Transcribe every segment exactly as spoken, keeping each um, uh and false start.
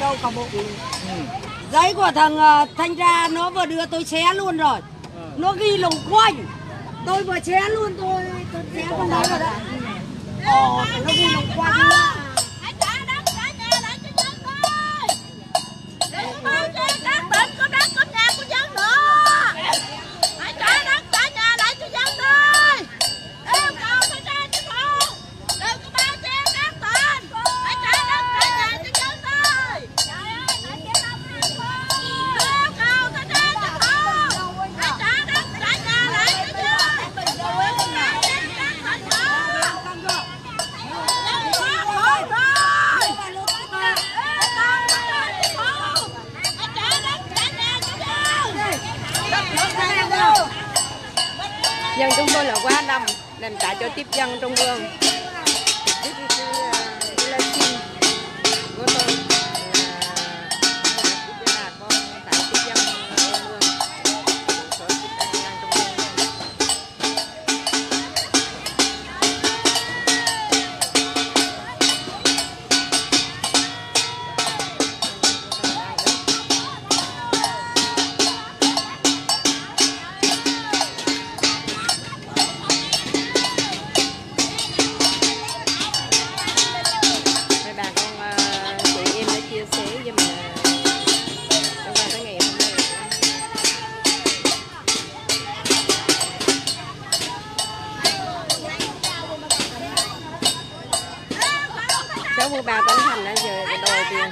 đâu cả bộ. Ừ. Giấy của thằng uh, thanh tra nó vừa đưa tôi xé luôn rồi. Ừ. Nó ghi lồng quanh. Tôi vừa xé luôn tôi, tôi xé con đấy rồi đấy. Ồ, nó ghi lồng quanh. Hãy trả đất trả nhà lại cho dân thôi. Đừng bao che các tỉnh có đất có nhà của dân nữa. Hãy trả đất trả nhà lại cho dân thôi. Yêu cầu thanh tra chính phủ. Đừng có bao che các tỉnh. Hãy trả đất trả nhà cho dân thôi. Yêu cầu thanh tra chính phủ. Hãy trả đất trả nhà lại cho dân. Dân chúng tôi là quá đông nên trả cho tiếp dân Trung ương. sáu mươi ba tỉnh thành đã giờ đòi tiền.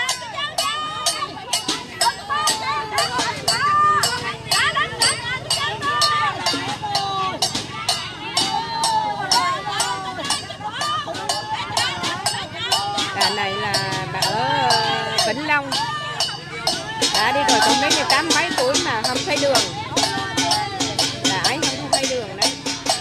Bà này là bà ở Vĩnh Long, đã đi rồi không biết như tám mấy tuổi mà không thấy đường. Bà ấy không, không thấy đường đấy.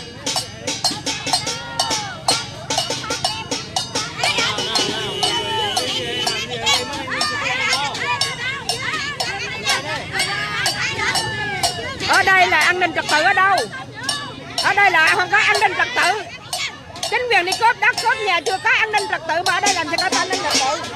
Ở đây là an ninh trật tự ở đâu? Ở đây là không có an ninh trật tự. Chính quyền đi cướp đất cướp nhà chưa có an ninh trật tự mà ở đây làm sao có an ninh trật tự?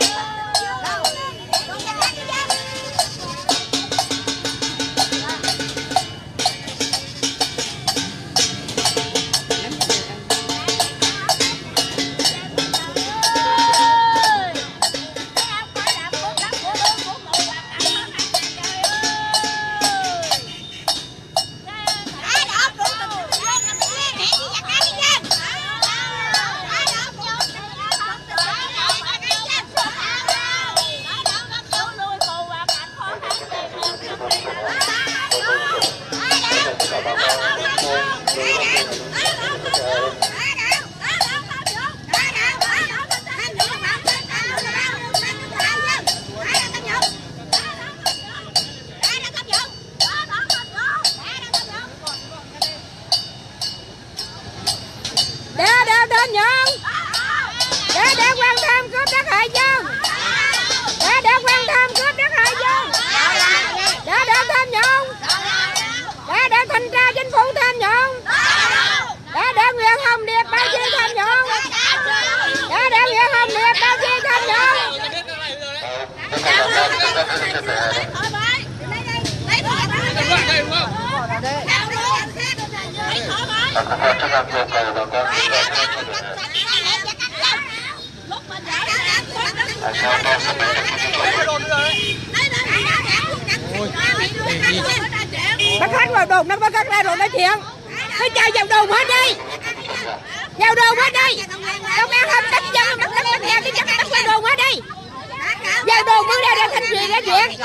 Bắt khách vào đồn, nó bắt khách ra rồi nói chuyện. Nó chạy vào đồn hết đi. Vào đồn hết đi. Công an không đánh dân, bắt đánh bắt heo, cái dân bắt vào đồn hết đi. Vào đồn mới ra để thanh chuyện ra chuyện.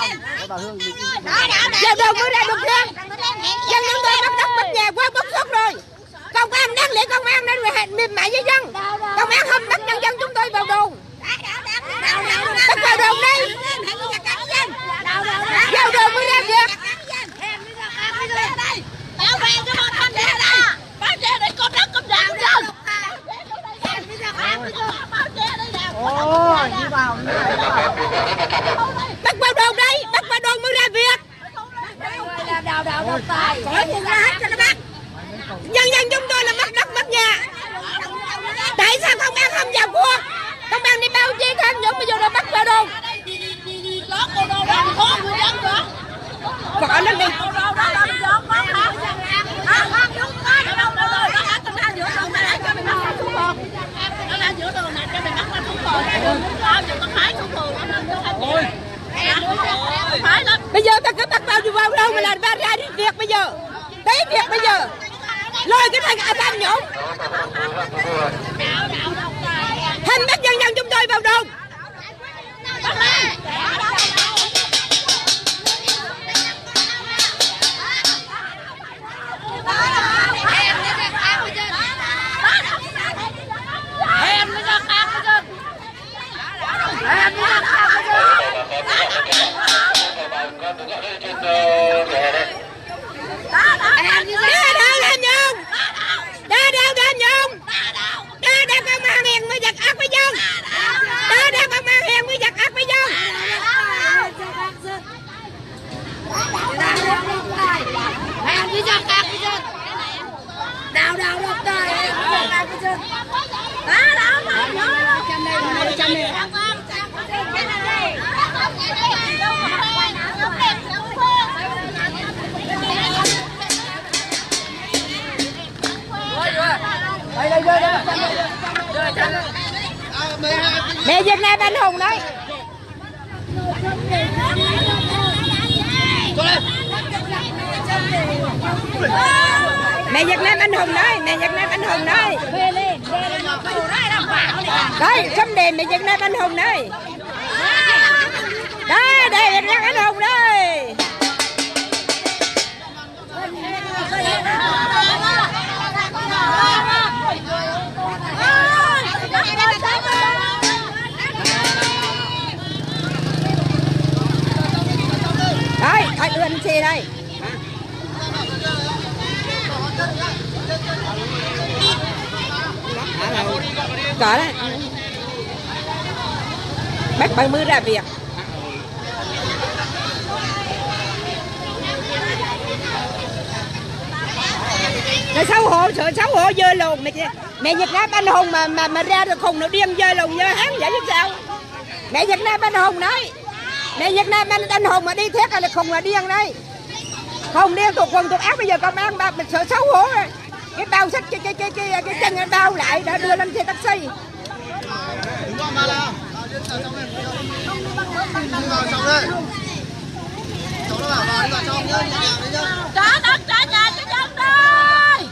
Vào đồn mới ra được chuyện. Dân chúng tôi bắt đất bắt nhà quá bức xúc rồi. Công an đáng lẽ công an nên mềm mại với dân. Công an không bắt nhân dân chúng tôi vào đồn. Bắt vào đồn đi. Vào đồn mới ra việc. Bảo vệ cho bọn thanh niên này. Bảo vệ để con đất con nhà của dân. Ôi, đi vào. Bắt vào đồn đi, bắt vào đồn mới ra việc. Đào đào đào tài. Khỏi buồn ra hết cho nó bắt. Nhân dân chúng tôi là mất đất mất nhà. Tại sao công an không vào cuộc? Công an đi bao chi tham nhũng bây giờ rồi bắt vào đồn. ở lên đi. Bây giờ ta cứ bắt bao nhiêu vào đâu mà làm ba ra đi việc bây giờ. Đấy việc bây giờ. Lôi cái thằng à tam nhổn. Thành bắt dân dân chúng tôi vào đồn. Đào đào đọc đời đá đào đào nhớ trăm này trăm này mẹ Việt Nam anh hùng đấy. Mẹ Việt Nam anh hùng đấy, mẹ Việt Nam anh hùng đấy. Đấy, xâm đèn mẹ Việt Nam anh hùng đấy. Đây, đây Việt Nam anh hùng đây. Đây, ai đưa anh xe đây. Có đấy. Bắt ba mươi ra việc. Nó xấu hổ, sợ xấu hổ dơ lồn mẹ mẹ Việt Nam anh hùng mà mà mà ra được khùng nó điên dơ lồn dơ hắn vậy chứ sao? Mẹ Việt Nam anh hùng đấy. Mẹ Việt Nam anh, anh hùng mà đi thét là khùng là điên đấy. Không điên thuộc quần thuộc áo bây giờ công an bà mình sợ xấu hổ rồi. Cái bao xách cái cái cái cái cái chân bao lại đã đưa lên xe taxi. Trả đất trả nhà cho dân đây.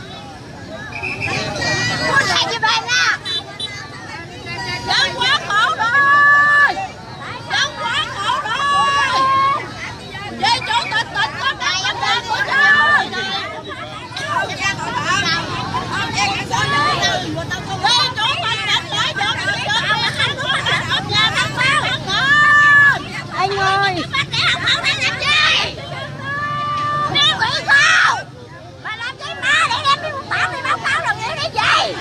Muốn lại như vậy nè. Dân quá khổ rồi. Dân quá khổ rồi. Về chủ tịch tỉnh có đặt vấn đề của dân. Về chủ tịch tỉnh phải được được được mà hai đứa mà đặt ốp nhà đặt sao hả ngồi. Anh ơi. Bắt để học học để làm gì? Đang bị sao? Mà làm cái ma để đem đi một bản đi báo cáo là nghĩa cái gì?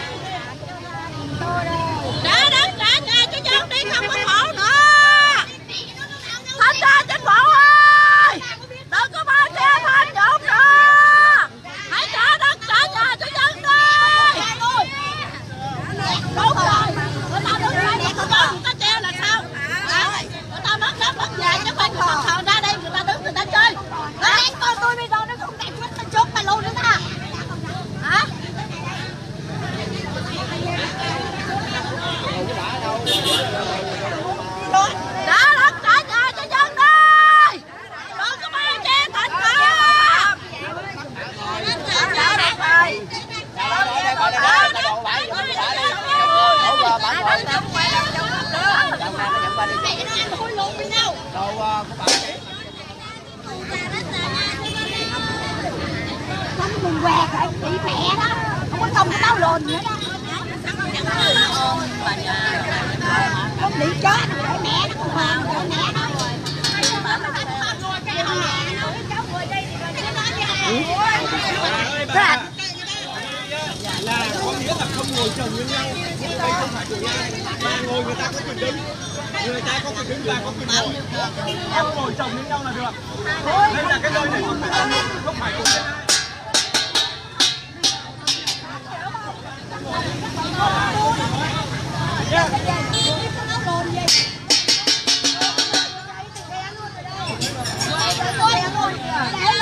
Trả đất trả nhà cho dân đi không có khổ nữa. Thanh tra chính phủ ơi, đừng có bao che tham nhũng nữa. Hãy trả đất trả nhà cho dân đi. Đúng rồi, người ta đứng lại để người ta người ta treo là sao? Người ta mất đất mất nhà chứ không phải người ta ra đây người ta đứng người ta chơi. Nó đánh con tôi bây giờ nó không đánh chết nó chốt mày luôn nữa ta. Hả? Trả đất trả nhà cho dân đi. Đừng có bao che tỉnh nữa. Trả đất rồi. Mình què phải bị mẹ đó, không có công cái tao lồn nữa đó. Không bị chết, để mẹ nó còn hoàng, để mẹ nó. Là có nghĩa là không ngồi chồng với nhau, đây không phải chủ nhà, mà ngồi người ta có quyền đứng, người ta có quyền đứng và có quyền ngồi, không ngồi chồng với nhau là được. Đây là cái nơi này không phải không phải của ai. Yeah.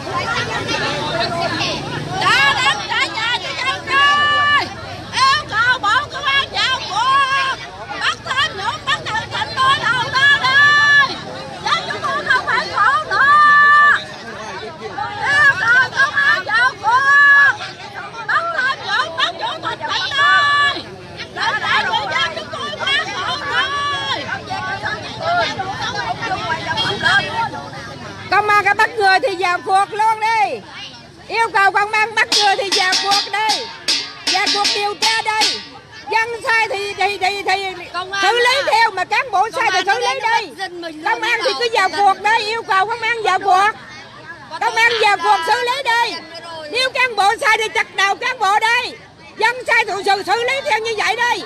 Trả đất trả nhà cho dân ơi. Yêu cầu bộ công an vào cuộc. Bắt thêm những bắt đầu chỉnh tôi đầu đó đi. Chứ chúng tôi không phải khổ nữa. Yêu cầu công an vào cuộc. Bắt thêm những bắt chủ tịch tỉnh đi. Để để người dân chúng tôi phát khổ rồi. Công an có bắt người thì vào cuộc luôn đi. Yêu cầu công an bắt người thì vào cuộc đi. Vào cuộc điều tra đi. Dân sai thì thì thì, thì xử lý theo, mà cán bộ sai thì xử lý đi. Công an thì cứ vào cuộc đi, yêu cầu công an vào cuộc. Công an vào cuộc xử lý đi. Nếu cán bộ sai thì chặt đầu cán bộ đi. Dân sai thì xử, xử lý theo như vậy đi.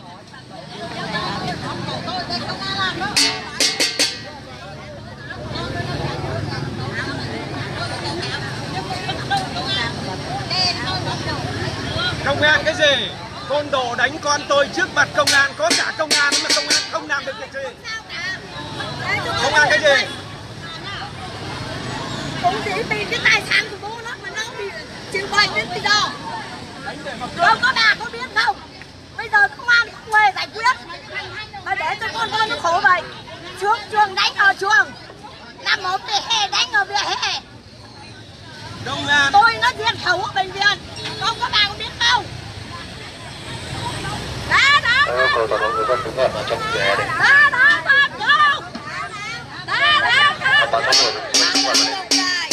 Công an cái gì? Côn đồ đánh con tôi trước mặt công an, có cả công an mà công an không làm được việc gì. Công an cái gì? Cũng chỉ vì cái tài sản của bố nó mà nó bị chịu bệnh đến bây giờ. Đâu có bà có biết không? Bây giờ công an không hề giải quyết. Mà để cho con tôi nó khổ vậy. Trước trường đánh ở trường. Năm một thì hè đánh ở vỉa hè. Công an. Tôi nó diệt khẩu ở bệnh viện. Không có bà có biết không? Đã đã Yêu cầu toàn bộ người dân đứng ở trong vỉa hè để đã đã đã đã đã đã đã toàn bộ người dân đứng ở đây.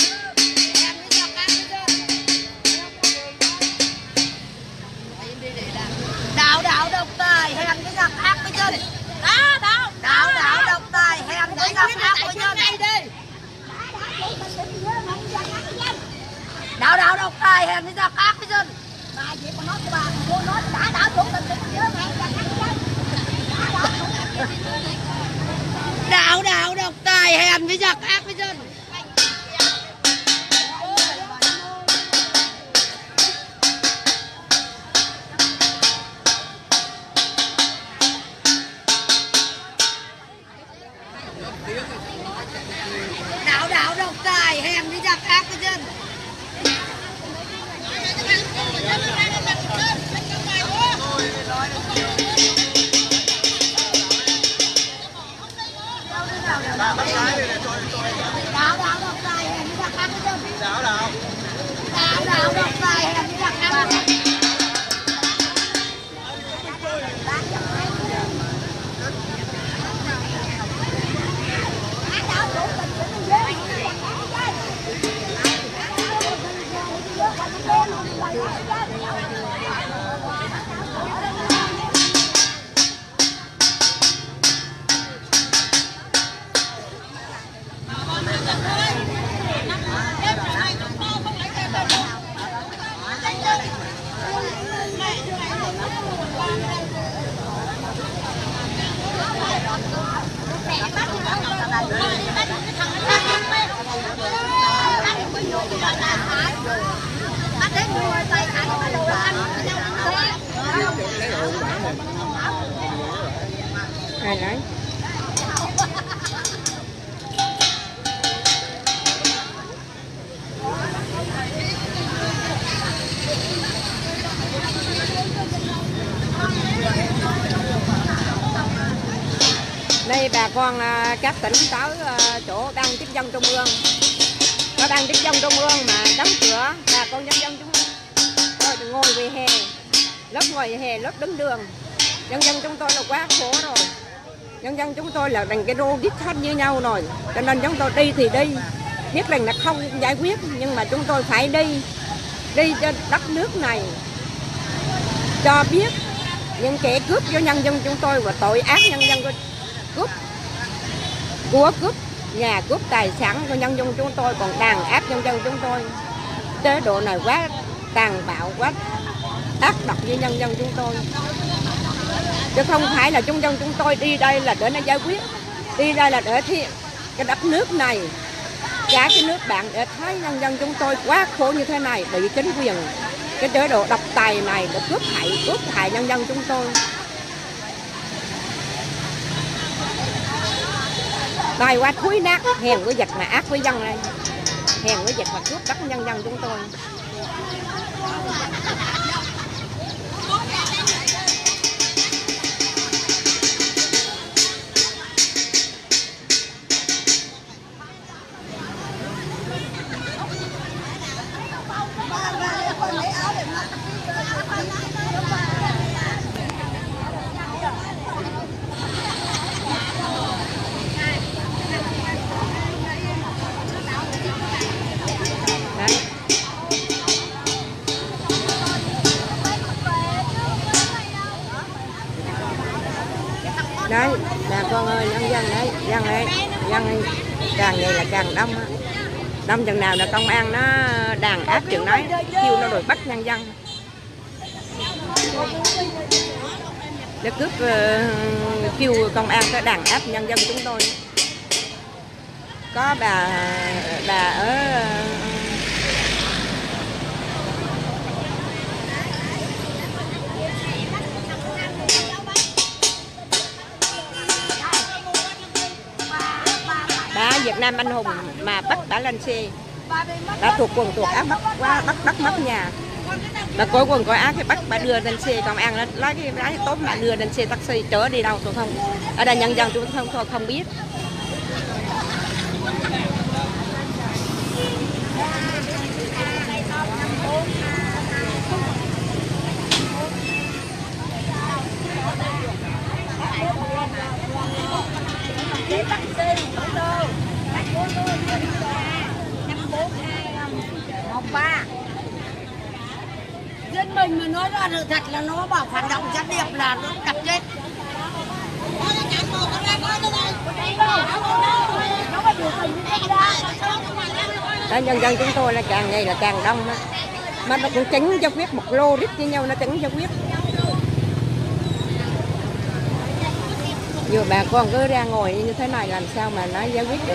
Đạo đạo độc tài hèn cái giặc ác với dân. Đó đó đạo đạo độc tài hèn cái giặc ác với dân. Đạo đạo độc tài hèn cái giặc ác với dân. Bà gì mà nói cho bà cô nói đã đạo chủ tịch tỉnh nhớ hèn giặc ác với dân. Đạo đạo độc tài hèn với giặc ác với dân. Đạo đạo độc tài hèn với giặc ác với dân. Đạo đạo độc tài hèn với giặc ác với dân. Đạo đạo. Đạo đạo độc tài hèn với giặc ác với dân. Ai nói? Đây bà con các tỉnh tới chỗ ban tiếp dân trung ương, có ban tiếp dân trung ương mà đóng cửa, bà con nhân dân chúng tôi ngồi về hè, lớp ngồi về hè, lớp đứng đường. Nhân dân chúng tôi là quá khổ rồi. Nhân dân chúng tôi là thành cái rô đít hết như nhau rồi. Cho nên chúng tôi đi thì đi, biết rằng là không giải quyết, nhưng mà chúng tôi phải đi, đi cho đất nước này, cho biết những kẻ cướp cho nhân dân chúng tôi và tội ác nhân dân của cướp của cướp nhà, cướp tài sản của nhân dân chúng tôi, còn đàn áp nhân dân chúng tôi. Chế độ này quá tàn bạo, quá ác độc với nhân dân chúng tôi, chứ không phải là chúng dân chúng tôi đi đây là để nó giải quyết, đi đây là để thi cái đất nước này, cả cái nước bạn để thấy nhân dân chúng tôi quá khổ như thế này, bị chính quyền cái chế độ độc tài này để cướp hại cướp hại nhân dân chúng tôi. Tài quá thúi nát, hèn với giặc mà ác với dân đây. hèn với dịch hoặc cướp đất nhân dân chúng tôi. Đấy, là con ơi, nhân dân đấy, dân đấy, dân ấy, càng ngày là càng đông á. Đông chừng nào là công an nó đàn áp chừng đấy, kêu nó đuổi bắt nhân dân. Để cướp uh, kêu công an sẽ đàn áp nhân dân chúng tôi. Có bà bà ở bà Việt Nam anh hùng mà bắt bà lên xe, đã thuộc quần thuộc áo bắt quá bắt bắt mất nhà, bà có quần có áo cái bắt bà đưa lên xe, công an lấy cái lái tốt mà đưa lên xe taxi chở đi đâu tôi không, ở đây nhân dân tôi không tôi không biết. Dân mình mà nói ra sự thật là nó bảo phản động gián điệp là nó đập chết. Đó, nhân dân chúng tôi là càng ngày là càng đông đó. Mà nó cũng tránh cho quyết một lô rít với nhau, nó tránh cho quyết. Nhiều bà con cứ ra ngồi như thế này làm sao mà nói giải quyết được.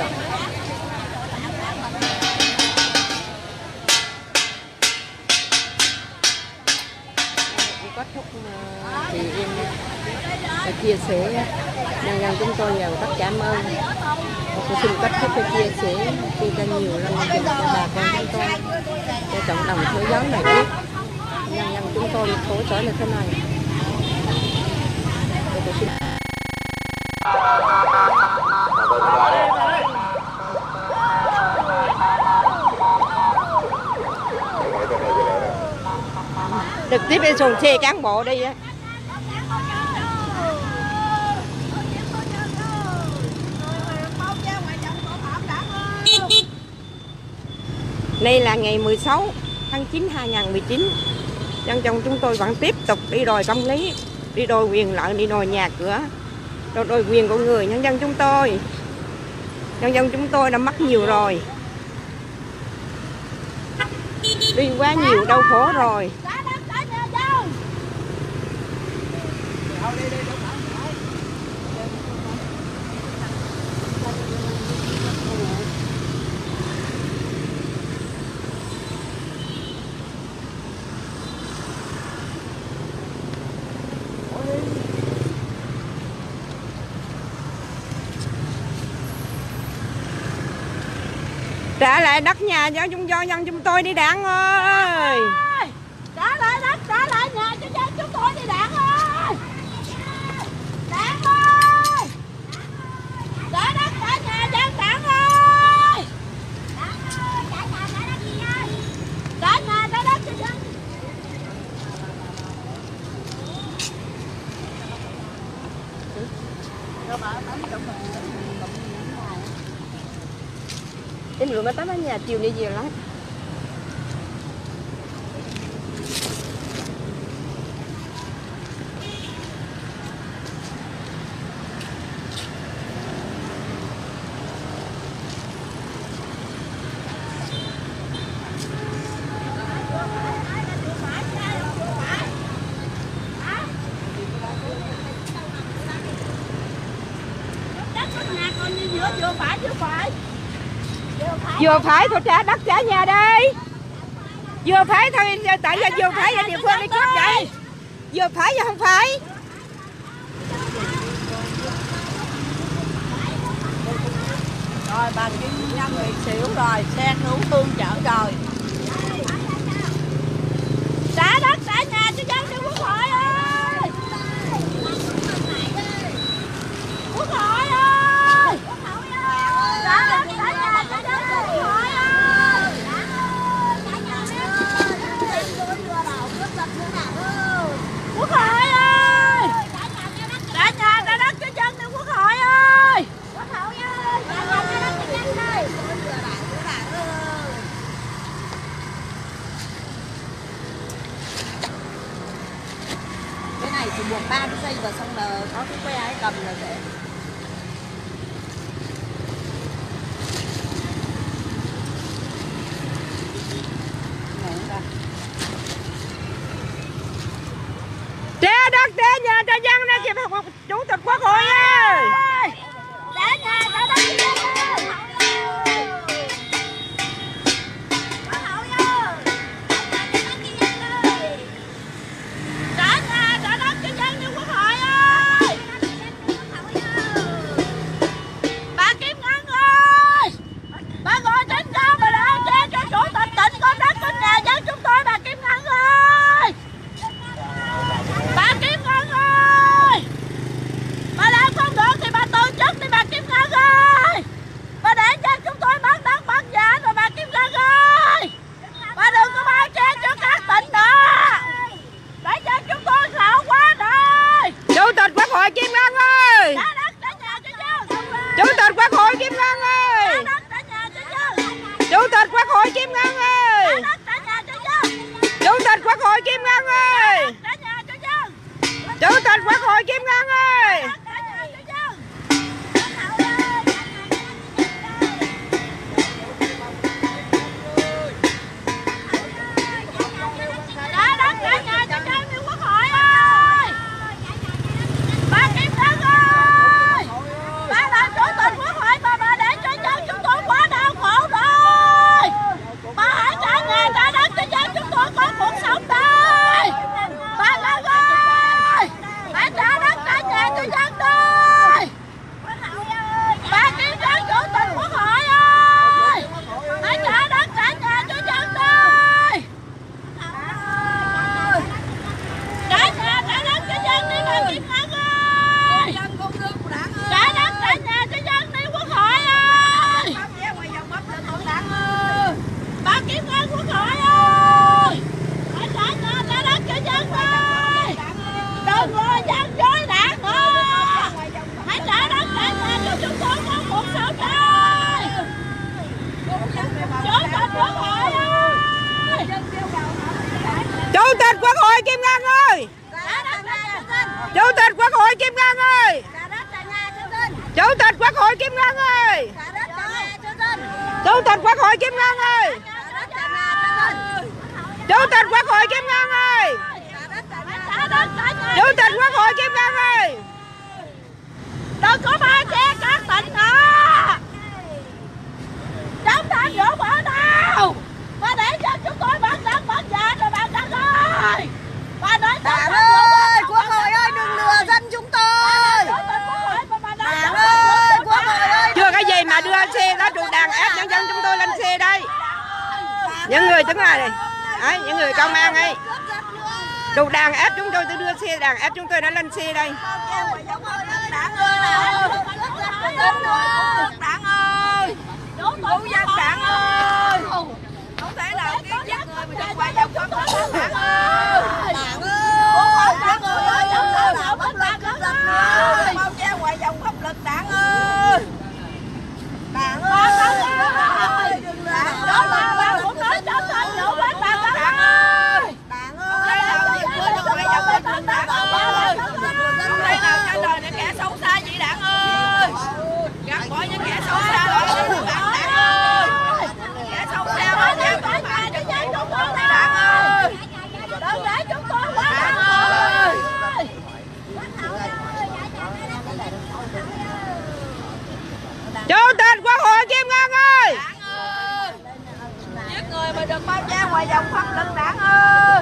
Kết thúc thì em chia sẻ nhân dân chúng tôi nhiều rất cảm ơn. Tôi xin kết thúc cái chia sẻ chia cho nhiều lần cho bà con chúng tôi, cho cộng đồng thế giới này biết nhân dân chúng tôi khổ sở như thế này. Tôi xin... Trực tiếp đi xuồng xe cán bộ đi á. Đây là ngày mười sáu tháng chín năm hai nghìn không trăm mười chín. Dân chồng chúng tôi vẫn tiếp tục đi đòi công lý, đi đòi quyền lợi, đi đòi nhà cửa, đòi, đòi quyền của người nhân dân chúng tôi. Nhân dân chúng tôi đã mất nhiều rồi, đi quá nhiều đau khổ rồi. Trả lại đất nhà cho chúng do nhân chúng tôi đi Đảng ơi. Trả lại đất, trả lại nhà cho dân chúng tôi đi Đảng ơi. Đảng ơi. Trả đất, trả nhà dân Đảng ơi. Đảng ơi, trả nhà, trả đất gì ơi. Trả nhà, trả đất cho dân. Em lựa mà tắm ở nhà chiều đi nhiều lắm. Đất của nhà còn như vừa vừa phải vừa phải. Vừa phải thôi trả đất trả nhà đây. Vừa phải thôi, tại giờ vừa phải là địa phương đi cướp vậy. Vừa phải giờ không phải. Rồi bà Kim Nhân bị xỉu rồi, xe cứu thương chở rồi. Trả đất trả nhà cho dân cho Quốc hội ơi. Quốc hội ơi. Trả đất trả nhà cho dân cho Quốc hội ơi. Quốc hội ơi. Trả nhà trả đất cho dân cho Quốc hội ơi. Quốc hội ơi. Trả nhà trả đất cho dân ơi. Cái này chỉ buộc ba cái dây vào xong là có cái que ấy cầm là dễ. Trả đất trả nhà cho dân đó kìa Chủ tịch Quốc hội ơi. Trả nhà trả đất cho dân ơi. Trả nhà trả đất cho dân cho Quốc hội ơi. Bà Kim Ngân ơi. Bà ngồi trên cao bà đã che cho chủ tịch tỉnh có đất có nhà dân chúng tôi bà Kim Ngân ơi. Bà Kim Ngân ơi. Bà làm không được thì bà từ chức đi bà Kim Ngân ơi. Bà để cho chúng tôi bán đất bán nhà rồi bà Kim Ngân ơi. Bà đừng có bao che cho các tỉnh nữa. Để cho chúng tôi sợ quá rồi. Chủ tịch Quốc hội Kim Ngân ơi. Trả đất trả nhà cho dân. Chủ tịch Quốc hội Kim Ngân ơi. Trả đất trả nhà cho dân. Chủ tịch Quốc hội Kim Ngân ơi. Trả đất trả nhà cho dân. Chủ tịch Quốc hội Kim Ngân ơi. Trả nhà cho dân. Chủ tịch Quốc hội Kim Ngân ơi. Trả nhà cho dân. Trả đất trả nhà cho dân đi Quốc hội ơi. Bà Kim Ngân ơi. Bà là chủ tịch Quốc hội mà bà để cho dân chúng tôi quá đau khổ rồi. Bà hãy trả nhà trả đất cho dân chúng tôi có cuộc sống đây. Bà Ngân ơi. Hãy trả đất trả nhà cho dân đây. Bà Kim Ngân chủ tịch Quốc hội ơi. Hãy trả đất trả nhà cho dân đây. Trả nhà trả đất cho dân đi bà Kim Ngân ơi. Trả đất trả nhà cho dân đi Quốc hội ơi. Bà Kim Ngân Quốc hội ơi. Hãy trả nhà trả đất cho dân ơi. Đừng có dân dối đảng nữa. Hãy trả đất trả nhà cho chúng tôi có cuộc sống đây. Chủ tịch Quốc hội ơi. Chủ tịch Quốc hội Kim Ngân ơi. Trả đất trả nhà cho dân. Chủ tịch Quốc hội Kim Ngân ơi. Trả đất trả nhà cho dân. Chủ tịch Quốc hội Kim Ngân ơi. Trả đất trả nhà cho dân. Chủ tịch Quốc hội Kim Ngân ơi. Trả đất trả nhà cho dân. Chủ tịch Quốc hội Kim Ngân ơi. Trả đất trả nhà. Trả đất trả nhà. Chủ tịch Quốc hội Kim Ngân ơi. Đừng có bao che các tỉnh nữa. Chúng ta dũng ở đâu? Bà để cho chúng tôi bán đất bán nhà rồi bà Ngân ơi. Bà nói Đảng ơi, Quốc hội ơi, đừng lừa dân chúng tôi. Đảng ơi, Quốc hội ơi. Chưa cái gì mà đưa xe đó trụ đàn ép nhân dân chúng tôi lên xe đây. Những người đứng này này. Đấy, những người công an ấy. Trụ đàn ép chúng tôi tôi đưa xe đàn ép chúng tôi đã lên xe đây. Đảng ơi, Đảng ơi, cứu dân Đảng ơi. Không thể nào kiến giết người mà đừng quay dòng pháp luật Đảng ơi. Đảng ơi, Đảng ơi, không thể nào pháp luật pháp luật ơi. Bao che ngoài dòng pháp luật Đảng ơi. Đảng ơi, đừng làm đó là bà cũng nói cho thành vụ với bà Đảng ơi. Đảng ơi, ngoài dòng pháp luật Đảng ơi. Không thể nào trả lời để kẻ xấu xa vậy Đảng ơi. Gạt bỏ những kẻ xấu xa đó Đảng ơi. Kẻ xấu xa đó Đảng ơi. Cho dân chúng tôi đi Đảng ơi. Đừng để chúng tôi quá Đảng ơi. Chủ tịch Quốc hội Kim Ngân ơi. Đảng ơi. Giết người mà đừng bao che ngoài dòng pháp luật Đảng ơi.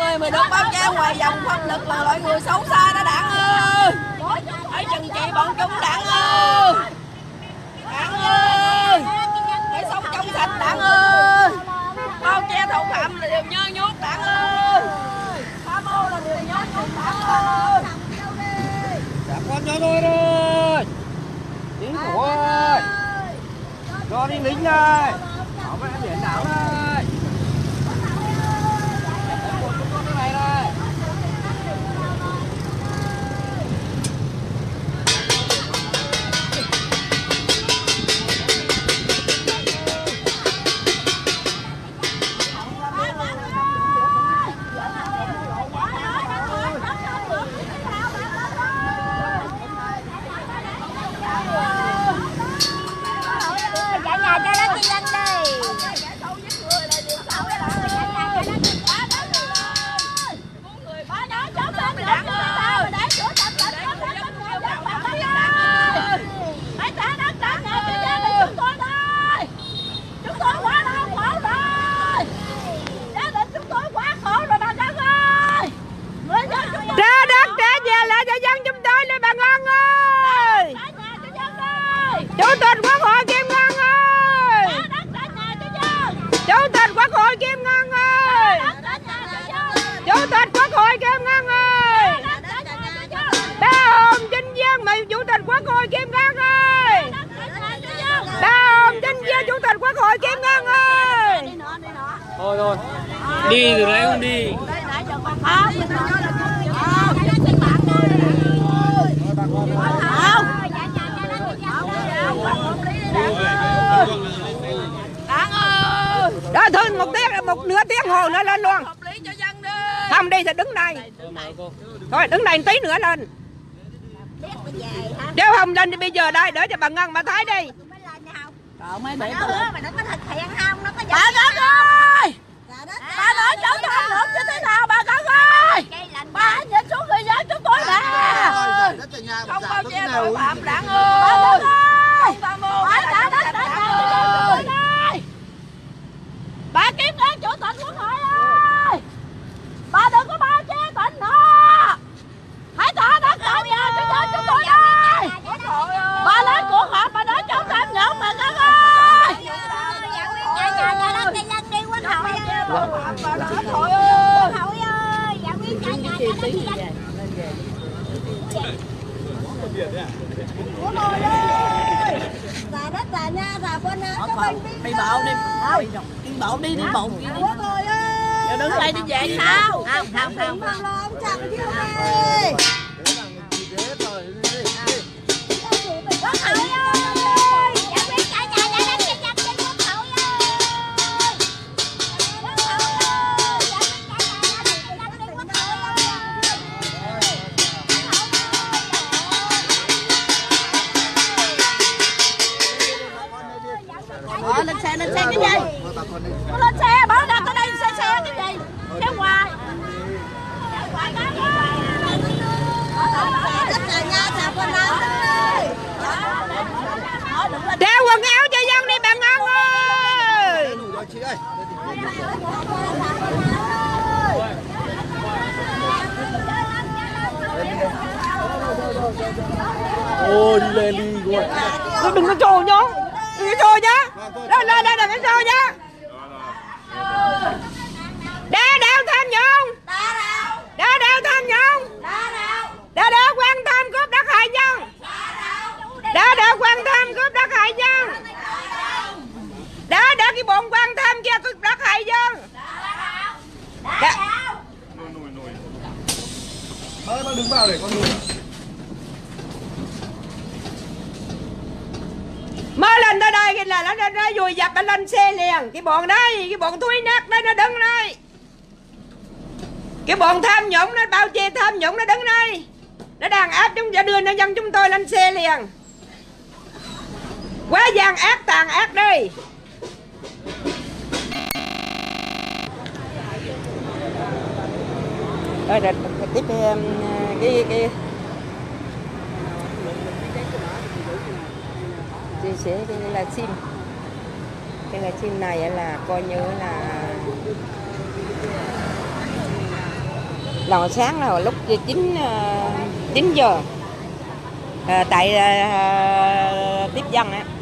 ơi, mày được bao che ngoài vòng pháp lực là loại người xấu xa đó Đảng ơi. Hãy trừng trị bọn chúng Đảng ơi. Đảng ơi, hãy sống trong sạch Đảng ơi. Bao che thủ phạm là điều nhơ nhút Đảng ơi. Tham ô là điều nhơ nhút Đảng ơi. Trả con cho tôi đây. Chính phủ ơi. Cho đi lính đây. Bảo vệ biển đảo đây. Cái này đây. Thôi thôi. Đi từ đấy không đi. Đó thôi một tiếng một nửa tiếng hồ nữa lên luôn. Không đi thì đứng đây. Thôi đứng đây tí nữa lên. Nếu không lên thì bây giờ đây đỡ cho bà Ngân bà thấy đi. Mày nó có thực hiện không? Nó có bà Ngân ơi! Bà nói chỗ tham nhũng như thế nào bà Ngân ơi! Bà nhìn xuống người dân chúng tôi nè! Không bao che tội phạm Đảng ơi! Không tham mô bà trả đất Đảng ơi! Bà kiếm đến chủ tịch Quốc hội ơi! Bà đừng có bao che tỉnh nữa! Hãy trả đất cho nhà cho dân chúng tôi đây! Bà nói cuộc họp bà nói chống tham nhũng bà Ngân ơi! Thôi ơi, hội ơi, giải quyết cho nhà cho nó chi danh. Của tôi ơi. Là đất là nha, là bên cho bên đi bộ đi. Đi bộ đi, đi bộ đi. Của tôi ơi. Giờ đứng đây đi về sao? Không, không, không. Không lo, ông chồng chứ ơi. Quốc hội ơi, giải quyết cho nhà cho nó chi danh trên quốc hội ơi. Ờ, lên xe, lên xe cái gì? Nó lên xe, bảo đặt ở đây xe xe cái gì? Xe ngoài. Đeo quần áo cho dân đi bà Ngân ơi. Ôi đi lên đi rồi. Đừng có trồ nhá. Đừng có trồ nhá. Lên lên lên đừng có trồ nhá. Đá đeo tham nhũng. Đá đeo tham nhũng. Đá đeo quan tham cướp đất hại dân. Đá đeo quan tham cướp đất hại dân. Đá đeo cái bọn quan tham kia cướp đất hại dân. Đá. Bác đứng vào để con nuôi. Mới lên tới đây là nó nó vùi dập nó lên xe liền. Cái bọn đây, cái bọn thúi nát đây nó đứng đây. Cái bọn tham nhũng nó bao che tham nhũng nó đứng đây. Nó đàn áp chúng ta đưa nó dân chúng tôi lên xe liền. Quá gian ác tàn ác đi. Rồi rồi tiếp cái cái, cái chia sẻ cái là sim. Cái là sim này là coi như là Lần sáng là lúc chín chín giờ à, tại à, tiếp dân á,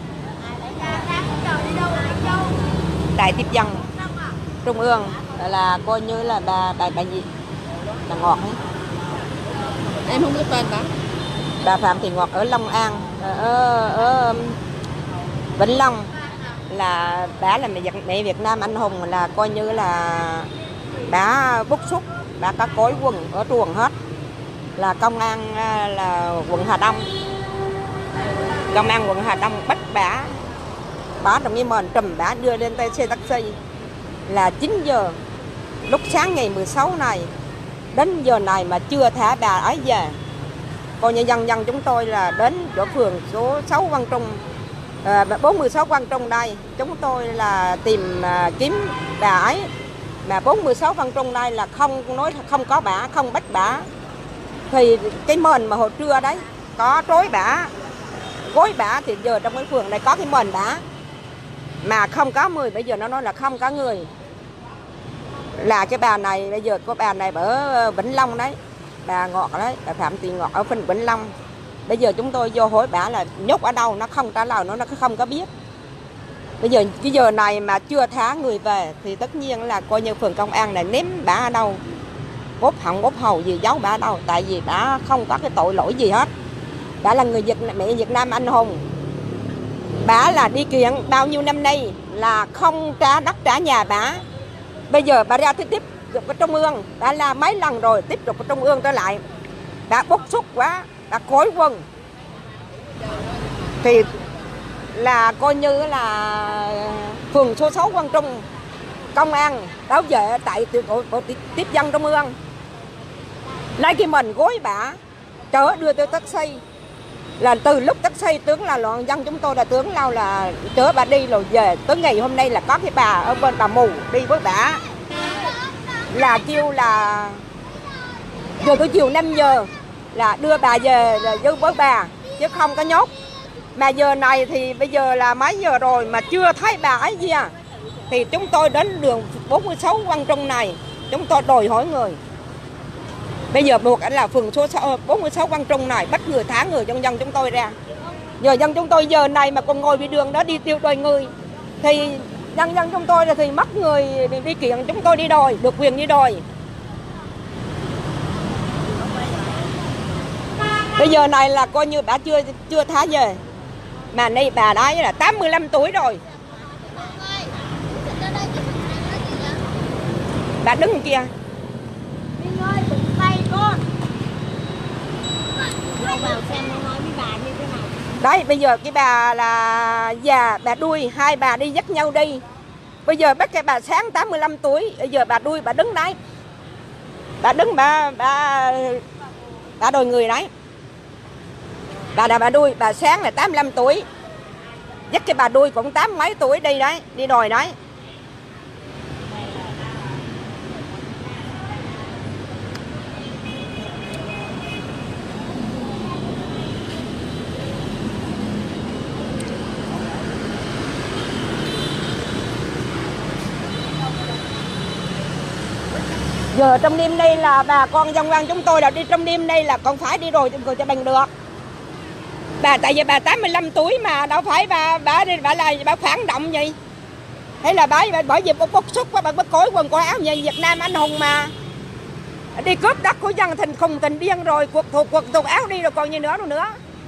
tại tiếp dân trung ương là coi như là bà bà bà gì bà Ngọt ấy. Em không biết tên bà. Bà Phạm Thị Ngọt ở Long An, ở, ở Vĩnh Long, là bà là mẹ Việt, mẹ Việt Nam anh hùng, là coi như là bà bức xúc, bà có cối quần ở truồng hết, là công an là quận Hà Đông, công an quận Hà Đông bắt bà, bà trong cái mền trùm bà đưa lên tay xe taxi là chín giờ lúc sáng ngày mười sáu này, đến giờ này mà chưa thả bà ấy về. Coi như dân dân chúng tôi là đến chỗ phường số sáu Quang Trung, à, bốn mươi sáu Quang Trung đây, chúng tôi là tìm à, kiếm bà ấy, mà bốn mươi sáu Quang Trung đây là không nói không có bà, không bắt bà. Thì cái mền mà hồi trưa đấy có trối bả, gối bả, thì giờ trong cái phường này có cái mền bả mà không có người, bây giờ nó nói là không có người. Là cái bà này bây giờ có bà này ở Vĩnh Long đấy, bà Ngọt đấy, bà Phạm Thị Ngọt ở phường Vĩnh Long. Bây giờ chúng tôi vô hỏi bả là nhốt ở đâu, nó không trả lời, nó nó không có biết. Bây giờ cái giờ này mà chưa thả người về thì tất nhiên là coi như phường công an này ném bả ở đâu, bóp họng bóp hầu gì giấu bả đâu, tại vì bả không có cái tội lỗi gì hết. Bả là người Việt, mẹ Việt Nam anh hùng. Bả là đi kiện bao nhiêu năm nay là không trả đất trả nhà bả. Bây giờ bà ra tiếp tiếp tục ở Trung ương, đã là mấy lần rồi, tiếp tục ở Trung ương trở lại. Bà bức xúc quá, bà cối quân. Thì là coi như là phường số sáu Quang Trung, công an bảo vệ tại tiếp dân Trung ương lấy cái mình gối bả chở đưa tới taxi. Là từ lúc taxi tướng là loạn dân chúng tôi là tướng lao là chở bà đi rồi về. Tới ngày hôm nay là có cái bà ở bên bà mù đi với bả, là kêu là giờ tới chiều năm giờ là đưa bà về với với bà chứ không có nhốt. Mà giờ này thì bây giờ là mấy giờ rồi mà chưa thấy bà ấy gì à. Thì chúng tôi đến đường bốn mươi sáu Quang Trung này, chúng tôi đòi hỏi người. Bây giờ buộc là phường số bốn mươi sáu Quang Trung này bắt người thả người dân dân chúng tôi ra. Giờ dân chúng tôi giờ này mà còn ngồi bên đường đó đi tiêu đòi người thì dân dân chúng tôi là thì mất người đi kiện, chúng tôi đi đòi, được quyền đi đòi. Bây giờ này là coi như bà chưa chưa thả về. Mà nay bà đấy là tám mươi lăm tuổi rồi. Bà đứng kia. Minh ơi, đừng tay con. Vào xem nó nói với bà như thế nào. Đấy, bây giờ cái bà là già, bà đuôi, hai bà đi dắt nhau đi. Bây giờ bắt cái bà sáng tám mươi lăm tuổi, bây giờ bà đuôi, bà đứng đấy. Bà đứng, bà, bà, bà đòi người đấy. Bà là bà đuôi, bà sáng là tám mươi lăm tuổi. Dắt cái bà đuôi cũng tám mấy tuổi đi đấy, đi đòi đấy. Giờ trong đêm đây là bà con dân quan chúng tôi là đi trong đêm đây là còn phải đi rồi cho bằng được. Bà tại vì bà tám mươi lăm tuổi mà đâu phải bà bà đi bà là bà phản động gì. Hay là bà, bà bởi vì bà bức xúc bà bắt cối quần coi áo như Việt Nam anh hùng mà. Đi cướp đất của dân thành khùng tình điên rồi, cuộc thuộc cuộc thuộc áo đi rồi còn như nữa đâu nữa.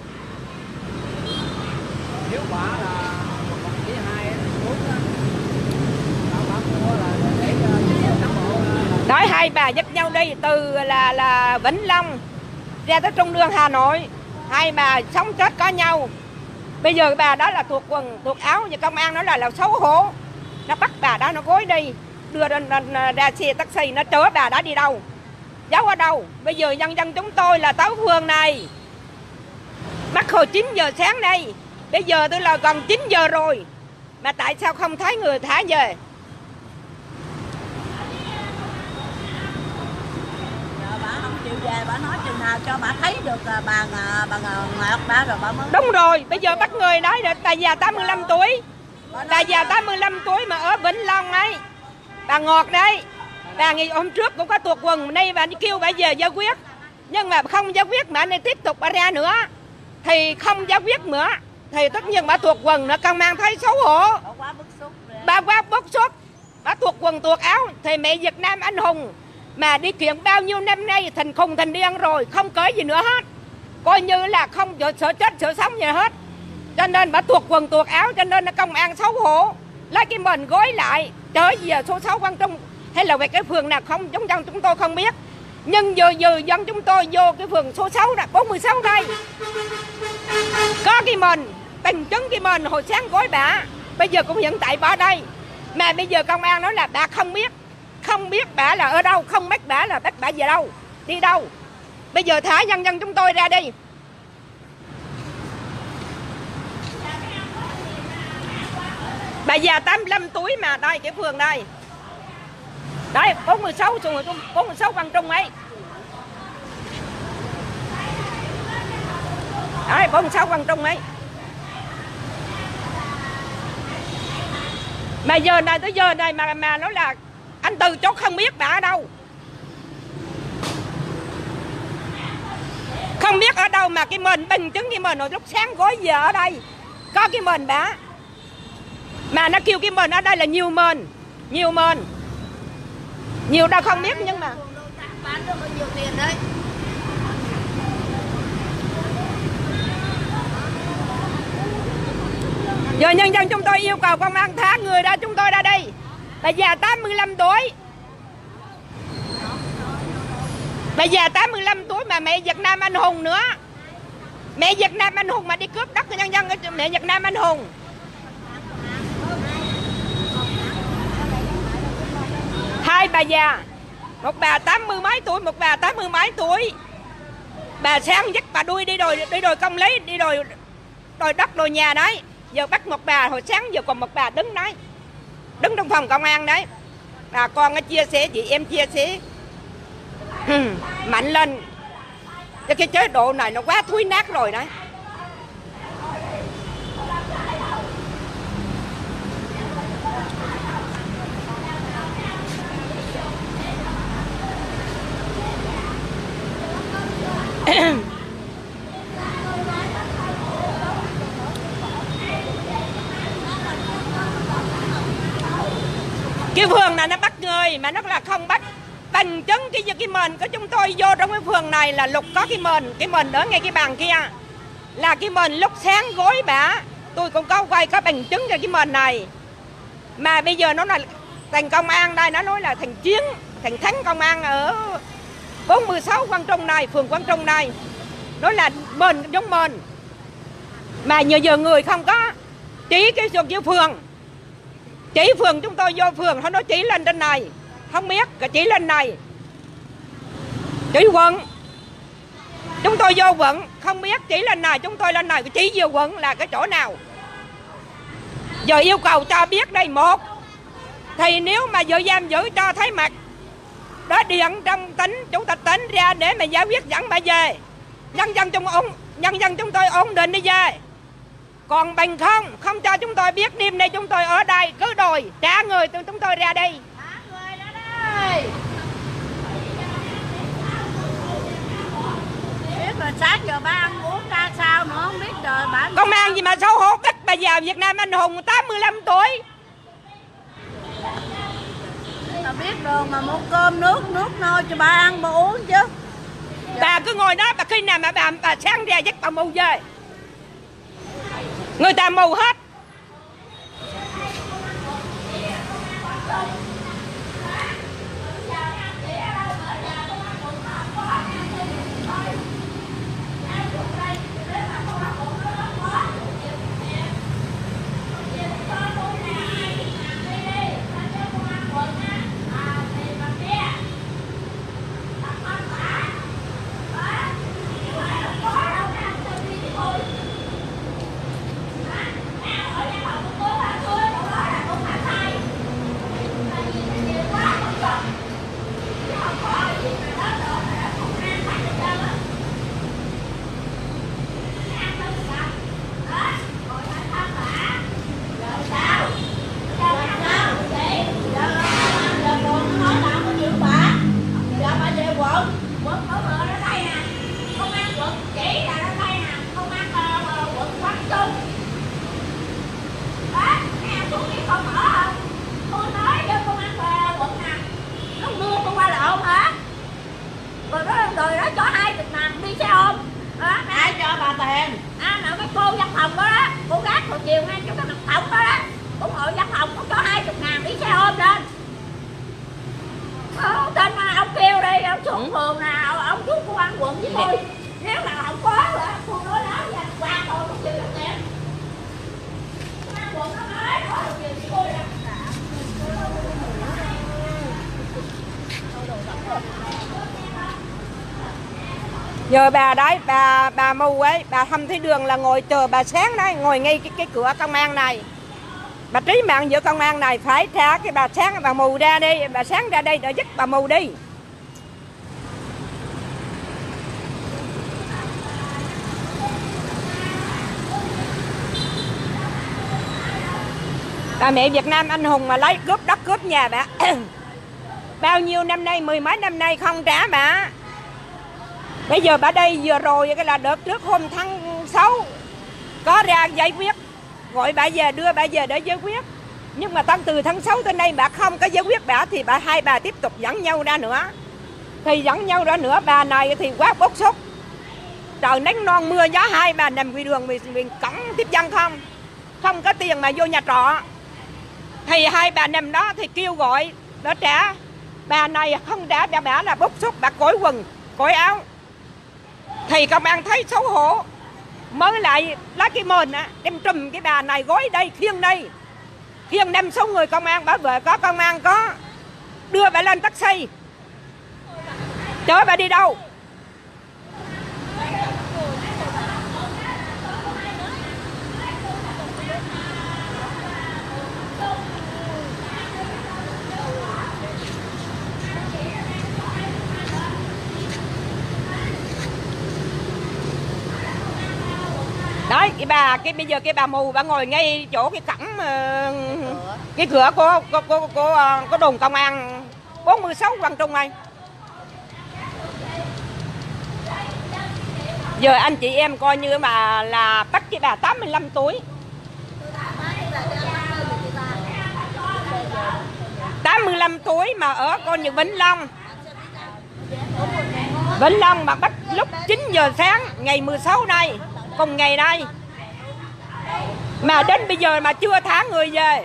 Nếu bà là một với hai bốn bà mua là để cán bộ. Nói hai bà dắt nhau đi từ là là Vĩnh Long ra tới trung lương Hà Nội. Hai bà sống chết có nhau. Bây giờ bà đó là thuộc quần, thuộc áo, và công an nó là là xấu hổ. Nó bắt bà đó nó gối đi, đưa ra, ra, ra xe taxi, nó chở bà đó đi đâu, giấu ở đâu. Bây giờ dân dân chúng tôi là tới phường này bắt hồi chín giờ sáng đây. Bây giờ tôi là còn chín giờ rồi mà tại sao không thấy người thả về? Về bà nói chừng nào cho bà thấy được bà bà Ngọt bà rồi bà mới. Đúng rồi, bây giờ bắt người nói được bà già tám mươi lăm tuổi. Bà già tám mươi lăm tuổi mà ở Vĩnh Long ấy. Bà Ngọt đấy. Bà ngày hôm trước cũng có tuột quần, nay bà đi kêu bà về giải quyết. Nhưng mà không giải quyết mà này tiếp tục bà ra nữa thì không giải quyết nữa thì tất nhiên bà tuột quần nữa, công an thấy xấu hổ. Bà quá bức xúc, bà tuột quần tuột áo thì mẹ Việt Nam anh hùng mà đi kiện bao nhiêu năm nay thành khùng thành điên rồi, không cởi gì nữa hết, coi như là không sợ chết sợ sống gì hết. Cho nên bà tuột quần tuột áo, cho nên là công an xấu hổ lấy cái mình gói lại trở về số sáu Quang Trung hay là về cái phường nào không chúng dân chúng tôi không biết. Nhưng giờ giờ dân chúng tôi vô cái phường số sáu là bốn mươi sáu đây có cái mình tình chứng cái mình hồi sáng gói bà, bây giờ cũng hiện tại bà đây mà bây giờ công an nói là bà không biết, không biết bà là ở đâu, không biết bà là bắt bà về đâu, đi đâu. Bây giờ thả nhân dân chúng tôi ra đi. Bà già tám mươi lăm tuổi mà đây cái phường đây. Đấy, bốn mươi sáu phường bốn mươi sáu Quang Trung ấy. Đấy, bốn mươi sáu Quang Trung ấy. Mà giờ này tới giờ này mà mà nói là anh từ chốt không biết bà ở đâu. Không biết ở đâu mà cái mình bình chứng cái mình hồi lúc sáng gói giờ ở đây có cái mình bà. Mà nó kêu cái mình ở đây là nhiều mền, nhiều mền. Nhiều đâu không biết nhưng mà bán được bao nhiêu tiền đấy. Giờ nhân dân chúng tôi yêu cầu công an thả người ra chúng tôi ra đây. Bà già tám mươi lăm tuổi. Bà già tám mươi lăm tuổi mà mẹ Việt Nam anh hùng nữa. Mẹ Việt Nam anh hùng mà đi cướp đất của nhân dân, mẹ Việt Nam anh hùng. Hai bà già, một bà tám mươi mấy tuổi, một bà tám mươi mấy tuổi. Bà sáng dắt bà đuôi đi đòi đi đòi công lý, đi đòi đòi đất đòi nhà đấy. Giờ bắt một bà hồi sáng giờ còn một bà đứng đấy, đứng trong phòng công an đấy. Bà con nó chia sẻ, chị em chia sẻ mạnh lên. Cái cái chế độ này nó quá thúi nát rồi đấy. Cái phường này nó bắt người mà nó là không bắt. Bằng chứng cái cái mền của chúng tôi vô trong cái phường này là Lục có cái mền, cái mền ở ngay cái bàn kia là cái mền lúc sáng gối bả. Tôi cũng có quay có bằng chứng cho cái mền này. Mà bây giờ nó là thành công an đây, nó nói là thành chiến, thành thắng công an ở bốn mươi sáu Quang Trung này, phường Quang Trung này. Nói là mền giống mền. Mà nhờ giờ người không có chỉ cái cái phường. Chỉ phường chúng tôi vô phường, họ nói chỉ lên trên này. Không biết, chỉ lên này. Chỉ quận. Chúng tôi vô quận, không biết chỉ lên này, chúng tôi lên này, chỉ vô quận là cái chỗ nào. Giờ yêu cầu cho biết đây một. Thì nếu mà giờ giam giữ cho thấy mặt, đó điện trong tỉnh, chủ tịch tỉnh ra để mà giải quyết dẫn bà về. Nhân dân chúng, nhân dân chúng tôi ổn định đi về. Còn bằng không, không cho chúng tôi biết đêm nay chúng tôi ở đây, cứ đòi trả người từ chúng tôi ra đây. Trả người ra đây. Biết là sáng giờ ba ăn uống ra sao nữa không biết trời bà. Công an gì mà xấu hổ bắt bà già Việt Nam anh hùng tám mươi lăm tuổi. Ta biết đường mà mua cơm nước, nước nôi cho bà ăn bà uống chứ. Bà cứ ngồi đó, bà khi nào mà bà, bà sáng ra dắt bà mù về. Người ta mù hết. chiều ngay chỗ cái mặt tổng đó đó, ủng hộ Văn Hồng cũng cho hai chục ngàn đi xe ôm lên. Ờ, tên ông kêu đi, ông xuống phường nào, ông xuống công an quận với tôi. Nếu mà không có là cô nói đó và qua tôi không chịu được em. Công an quận nó nói có được gì tôi đâu. Giờ bà đấy, bà bà mù ấy, bà không thấy đường là ngồi chờ bà sáng đấy, ngồi ngay cái, cái cửa công an này. Bà trí mạng giữa công an này phải trả cái bà sáng bà mù ra đi, bà sáng ra đây để giúp bà mù đi. Bà mẹ Việt Nam anh hùng mà lấy cướp đất cướp nhà bà. Bao nhiêu năm nay, mười mấy năm nay không trả bà. Bây giờ bà đây vừa rồi cái là đợt trước hôm tháng sáu có ra giải quyết, gọi bà về đưa bà về để giải quyết. Nhưng màตั้งtừ tháng sáu tới nay bà không có giải quyết bà thì bà hai bà tiếp tục dẫn nhau ra nữa. Thì dẫn nhau ra nữa bà này thì quá bức xúc. Trời nắng non mưa gió hai bà nằm ngoài đường mình, mình cổng tiếp dân không. Không có tiền mà vô nhà trọ. Thì hai bà nằm đó thì kêu gọi để trả. Bà này không trả, bà bà là bức xúc, bà cởi quần, cởi áo. Thì công an thấy xấu hổ mới lại lấy cái mền á đem trùm cái bà này gói đây khiêng đây khiêng năm sáu người công an bảo vệ có công an có đưa bà lên taxi chở bà đi đâu. Đấy, cái bà cái bây giờ cái bà mù bà ngồi ngay chỗ cái cổng uh, cái cửa của của của, của, uh, của đồn công an bốn mươi sáu Quang Trung này. Giờ anh chị em coi như mà là bắt cái bà tám mươi lăm tuổi. tám mươi lăm tuổi mà ở coi như Vĩnh Long. Vĩnh Long mà bắt lúc chín giờ sáng ngày mười sáu này, cùng ngày đây. Mà đến bây giờ mà chưa thả người về.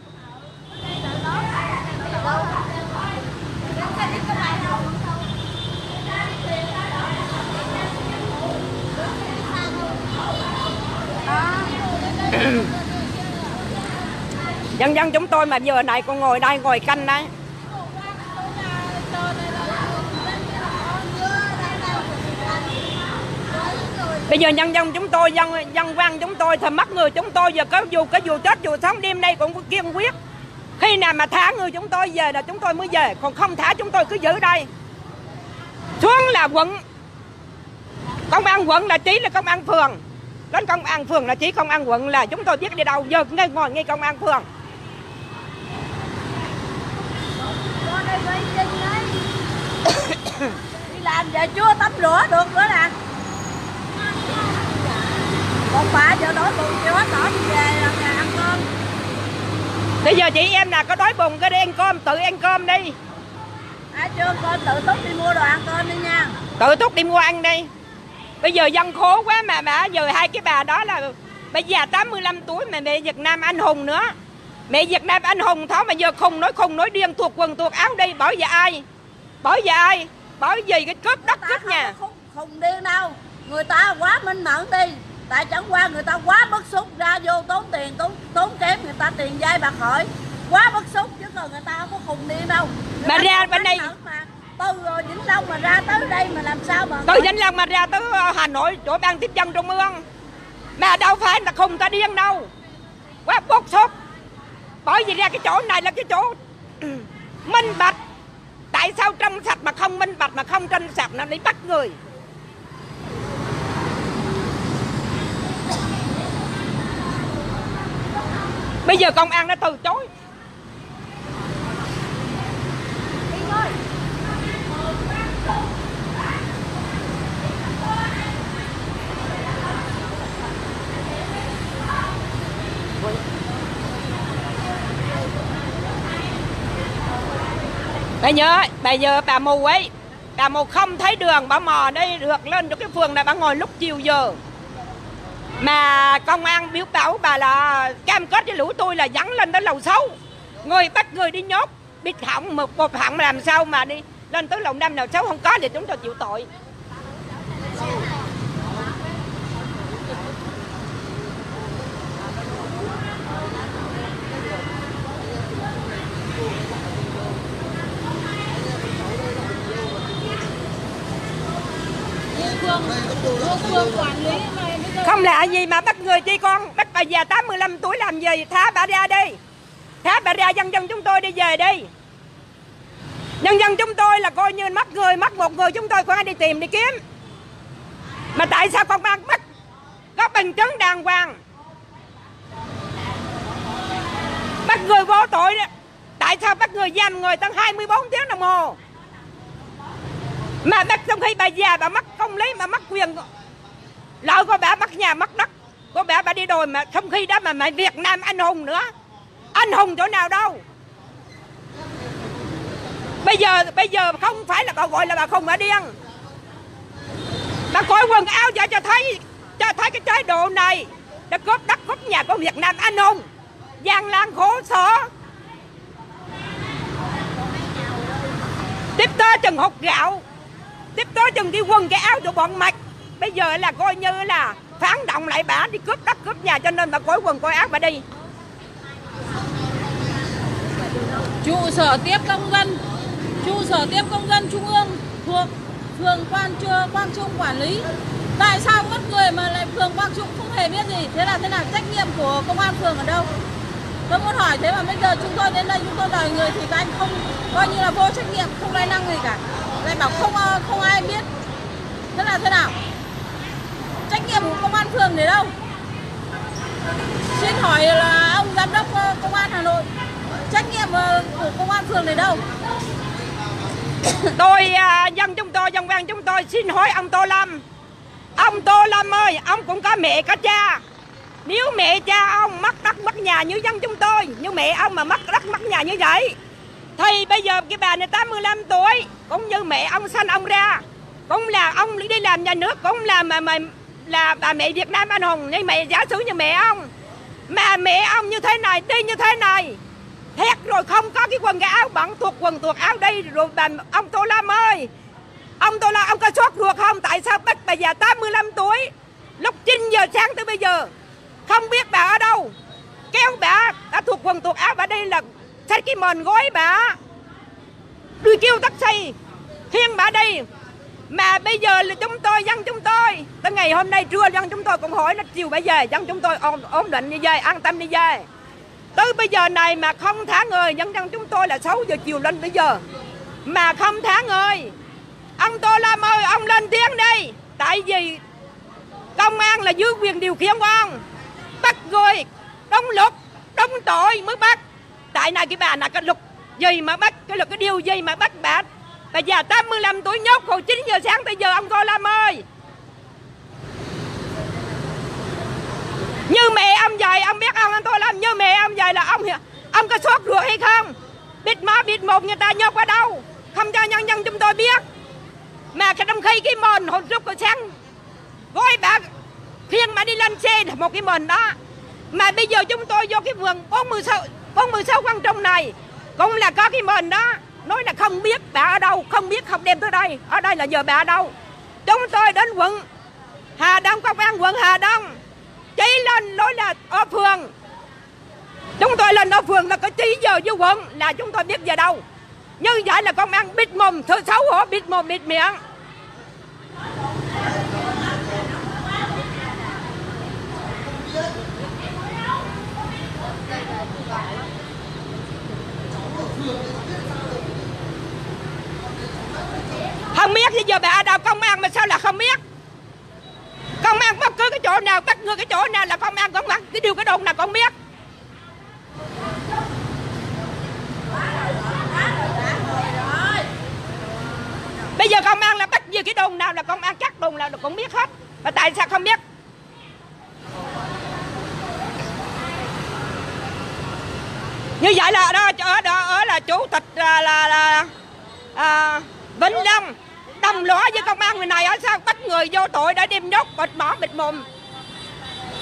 Dân dân chúng tôi mà giờ này còn ngồi đây ngồi canh đây. Bây giờ nhân dân chúng tôi, dân dân quan chúng tôi thì mất người chúng tôi giờ có dù có dù chết dù sống đêm nay cũng kiên quyết. Khi nào mà thả người chúng tôi về là chúng tôi mới về, còn không thả chúng tôi cứ giữ đây. Xuống là quận, công an quận là chỉ là công an phường, đến công an phường là chỉ công an quận là chúng tôi biết đi đâu, giờ ngay ngồi ngay công an phường. Đi làm giờ chưa tắm rửa được nữa nè. Một bà giờ đói bụng chưa hết nổi về là nhà ăn cơm. Bây giờ chị em là có đói bụng cái đi ăn cơm, tự ăn cơm đi. À, chưa cơm tự túc đi mua đồ ăn cơm đi nha. Tự túc đi mua ăn đi. Bây giờ dân khổ quá mà mà giờ hai cái bà đó là bây giờ tám mươi lăm tuổi mà mẹ Việt Nam anh hùng nữa. Mẹ Việt Nam anh hùng thó mà giờ khùng nói khùng nói điên tuột quần tuột áo đi, bởi vì ai? Bởi vì ai? Bởi vì cái cướp đất cướp nhà. Không khùng điên đâu. Người ta quá minh mẫn đi. Tại chẳng qua người ta quá bức xúc ra vô tốn tiền tốn tốn kém người ta tiền dây bạc hỏi quá bức xúc chứ còn người ta không có khùng điên đâu. Người mà ra bên đây mà từ Vĩnh Long mà ra tới đây mà làm sao mà từ Vĩnh Long mà ra tới Hà Nội chỗ ban tiếp dân trung ương mà đâu phải là khùng ta điên đâu, quá bức xúc. Bởi vì ra cái chỗ này là cái chỗ minh bạch. Tại sao trong sạch mà không minh bạch mà không trong sạch nó đi bắt người. Bây giờ công an nó từ chối. Bà nhớ, bà giờ bà mù ấy, bà mù không thấy đường, bà mò đây được lên được cái phường này bà ngồi lúc chiều giờ. Mà công an biểu bảo bà là cam kết với lũ tôi là dẫn lên tới lầu sáu. Người bắt người đi nhốt, bịt họng một cột họng làm sao mà đi lên tới lầu năm lầu sáu không có thì chúng tôi chịu tội. Không lạ gì mà bắt người chi con, bắt bà già tám mươi lăm tuổi làm gì, thả bà ra đi. Thả bà ra, dân dân chúng tôi đi về đi. Nhân dân chúng tôi là coi như mất người, mất một người chúng tôi phải đi tìm đi kiếm. Mà tại sao công an bắt có bằng chứng đàng hoàng, bắt người vô tội đó. Tại sao bắt người giam ngườiตั้งhai mươi bốn tiếng đồng hồ, mà bắt trong khi bà già bà mất công lý mà mất quyền lợi của bà, mất nhà mất đất của bà, bà đi đòi mà trong khi đó mà mày Việt Nam anh hùng nữa. Anh hùng chỗ nào đâu. Bây giờ bây giờ không phải là bà gọi là bà không bà điên. Bà coi quần áo cho cho thấy cho thấy cái chế độ này đã cướp đất cướp nhà của Việt Nam anh hùng, gian lan khổ sở. Tiếp tới chừng hột gạo, tiếp tới chừng cái quần cái áo tụi bọn mặc. Bây giờ là coi như là phản động lại bà đi cướp đất cướp nhà, cho nên bà cối quần coi áo bà đi. Trụ sở tiếp công dân, trụ sở tiếp công dân trung ương thuộc phường Quang Chưa Quang Trung quản lý. Tại sao mất người mà lại phường Quang Trung không hề biết gì? Thế là thế nào, trách nhiệm của công an phường ở đâu? Tôi muốn hỏi thế mà bây giờ chúng tôi đến đây chúng tôi đòi người thì các anh không coi như là vô trách nhiệm, không nói năng gì cả, lại bảo không không ai biết. Thế là thế nào? Trách nhiệm của công an phường để đâu? Xin hỏi là ông giám đốc công an Hà Nội, trách nhiệm của công an phường để đâu? Tôi dân chúng tôi, dân quan chúng tôi xin hỏi ông Tô Lâm. Ông Tô Lâm ơi, ông cũng có mẹ có cha. Nếu mẹ cha ông mất đất mất nhà như dân chúng tôi, như mẹ ông mà mất đất mất nhà như vậy, thì bây giờ cái bà này tám mươi lăm tuổi, cũng như mẹ ông sanh ông ra, cũng là ông đi làm nhà nước, cũng là mà, mà là bà mẹ Việt Nam anh hùng, như mẹ giả sử như mẹ ông. Mà mẹ ông như thế này, đi như thế này, thét rồi không có cái quần cái áo bận thuộc quần thuộc áo đây rồi. Bà ông Tô Lâm ơi, ông Tô Lâm ông có sốt ruột không? Tại sao bắt bà già tám mươi lăm tuổi lúc chín giờ sáng tới bây giờ không biết bà ở đâu, kéo bà đã thuộc quần thuộc áo bà đi là xách cái mền gói bà đi kêu taxi khiêng bà đi. Mà bây giờ là chúng tôi, dân chúng tôi tới ngày hôm nay trưa dân chúng tôi cũng hỏi nó chiều bây giờ dân chúng tôi ổn, ổn định như vậy, an tâm như vậy. Tới bây giờ này mà không thả người, dân dân chúng tôi là sáu giờ chiều lên bây giờ mà không thả người. Ông Tô Lâm ơi, ông lên tiếng đi. Tại vì công an là dưới quyền điều khiển của ông, bắt người đúng luật đúng tội mới bắt. Tại này cái bà là cái luật gì mà bắt, cái luật cái điều gì mà bắt bà bà già tám mươi lăm tuổi nhốt hồi chín giờ sáng tới giờ. Ông Tô Lâm ơi, như mẹ ông vậy, ông biết ông anh Tô Lâm, như mẹ ông vậy là ông ông có sốt ruột hay không? Bịt má bịt một người ta nhốt ở đâu, không cho nhân dân chúng tôi biết. Mà trong khi cái mền hồi lúc rồi sáng gói bà khiêng mà đi lên xe một cái mền đó. Mà bây giờ chúng tôi vô cái vườn bốn mươi sáu Quang Trung này cũng là có cái mền đó, nói là không biết bà ở đâu, không biết không đem tới đây. Ở đây là giờ bà ở đâu? Chúng tôi đến quận Hà Đông, công an quận Hà Đông chỉ lên nói là ở phường. Chúng tôi lên ở phường là có chỉ giờ với quận là chúng tôi biết giờ đâu. Như vậy là công an bịt mồm, thứ xấu hổ, bịt mồm bịt miệng. Không biết thì giờ bà ở đâu, công an mà sao là không biết? Công an bất cứ cái chỗ nào, bắt người cái chỗ nào là công an cũng bắt, cái điều cái đồn nào cũng biết. Bây giờ công an là bắt gì cái đồn nào là công an chắc đồn nào là cũng biết hết. Và tại sao không biết? Như vậy là đó, ở đó ở là chủ tịch là là, là à, Vĩnh Long đồng lõa với công an người này ở sao bắt người vô tội đã đem nhốt bịt mỏ bịt mồm.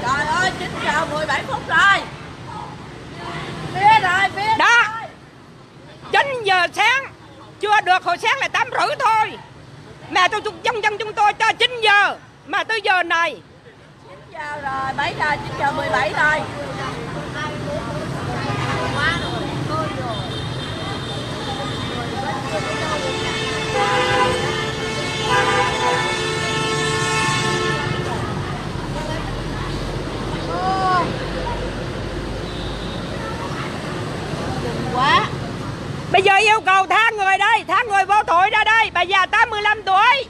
Trời ơi, chín giờ mười bảy phút rồi. Biết rồi, biết Đó. rồi. chín giờ sáng chưa được, hồi sáng là tám rưỡi thôi. Mà tôi dân dân chúng tôi cho chín giờ mà tới giờ này. chín giờ rồi, bảy giờ, chín giờ mười bảy rồi. Quá. Bây giờ yêu cầu tha người đây, tha người vô tội ra đây. Bà già tám mươi lăm tuổi.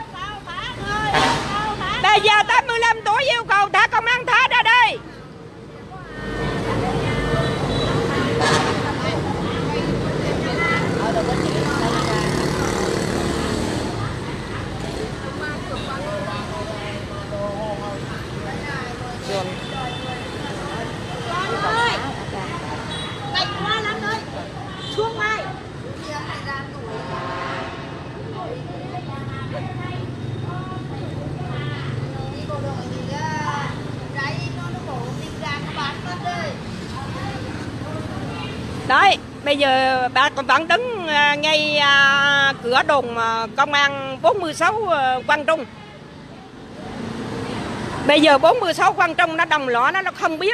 Bà già tám mươi lăm tuổi yêu cầu thả công an thả ra đây. Ơi, cạnh quá lắm ơi. Xuống ngay. Đấy, bây giờ bà còn vẫn đứng ngay à, cửa đồn à, công an bốn mươi sáu à, Quang Trung. Bây giờ bốn mươi sáu Quang Trung nó đồng lõa, nó nó không biết.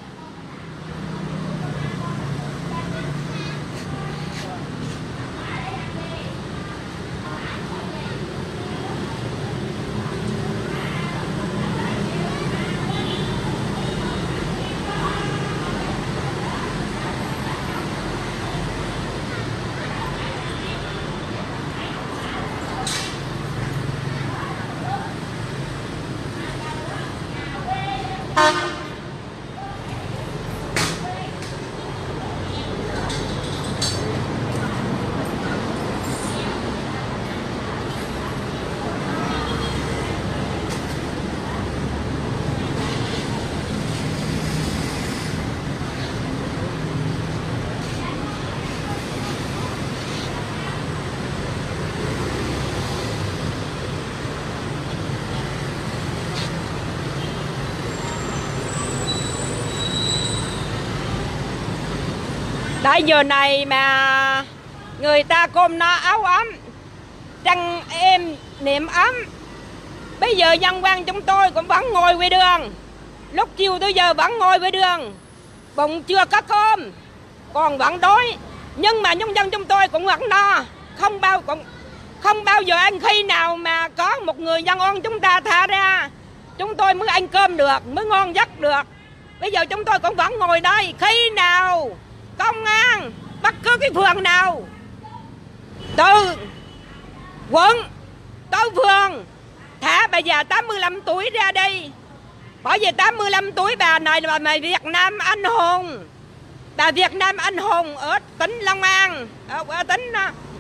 Tại giờ này mà người ta cơm no áo ấm, trăng êm niệm ấm. Bây giờ dân quan chúng tôi cũng vẫn ngồi ngoài đường. Lúc chiều tới giờ vẫn ngồi ngoài đường. Bụng chưa có cơm, còn vẫn đói. Nhưng mà nhân dân chúng tôi cũng vẫn no. Không bao cũng không bao giờ ăn khi nào mà có một người dân oan chúng ta thả ra, chúng tôi mới ăn cơm được, mới ngon giấc được. Bây giờ chúng tôi cũng vẫn ngồi đây. Khi nào công an bất cứ cái phường nào từ quận tới phường thả bà già tám mươi lăm tuổi ra đây. Bởi vì tám mươi lăm tuổi bà này là bà Việt Nam anh hùng. Bà Việt Nam anh hùng ở tỉnh Long An, ở, ở tỉnh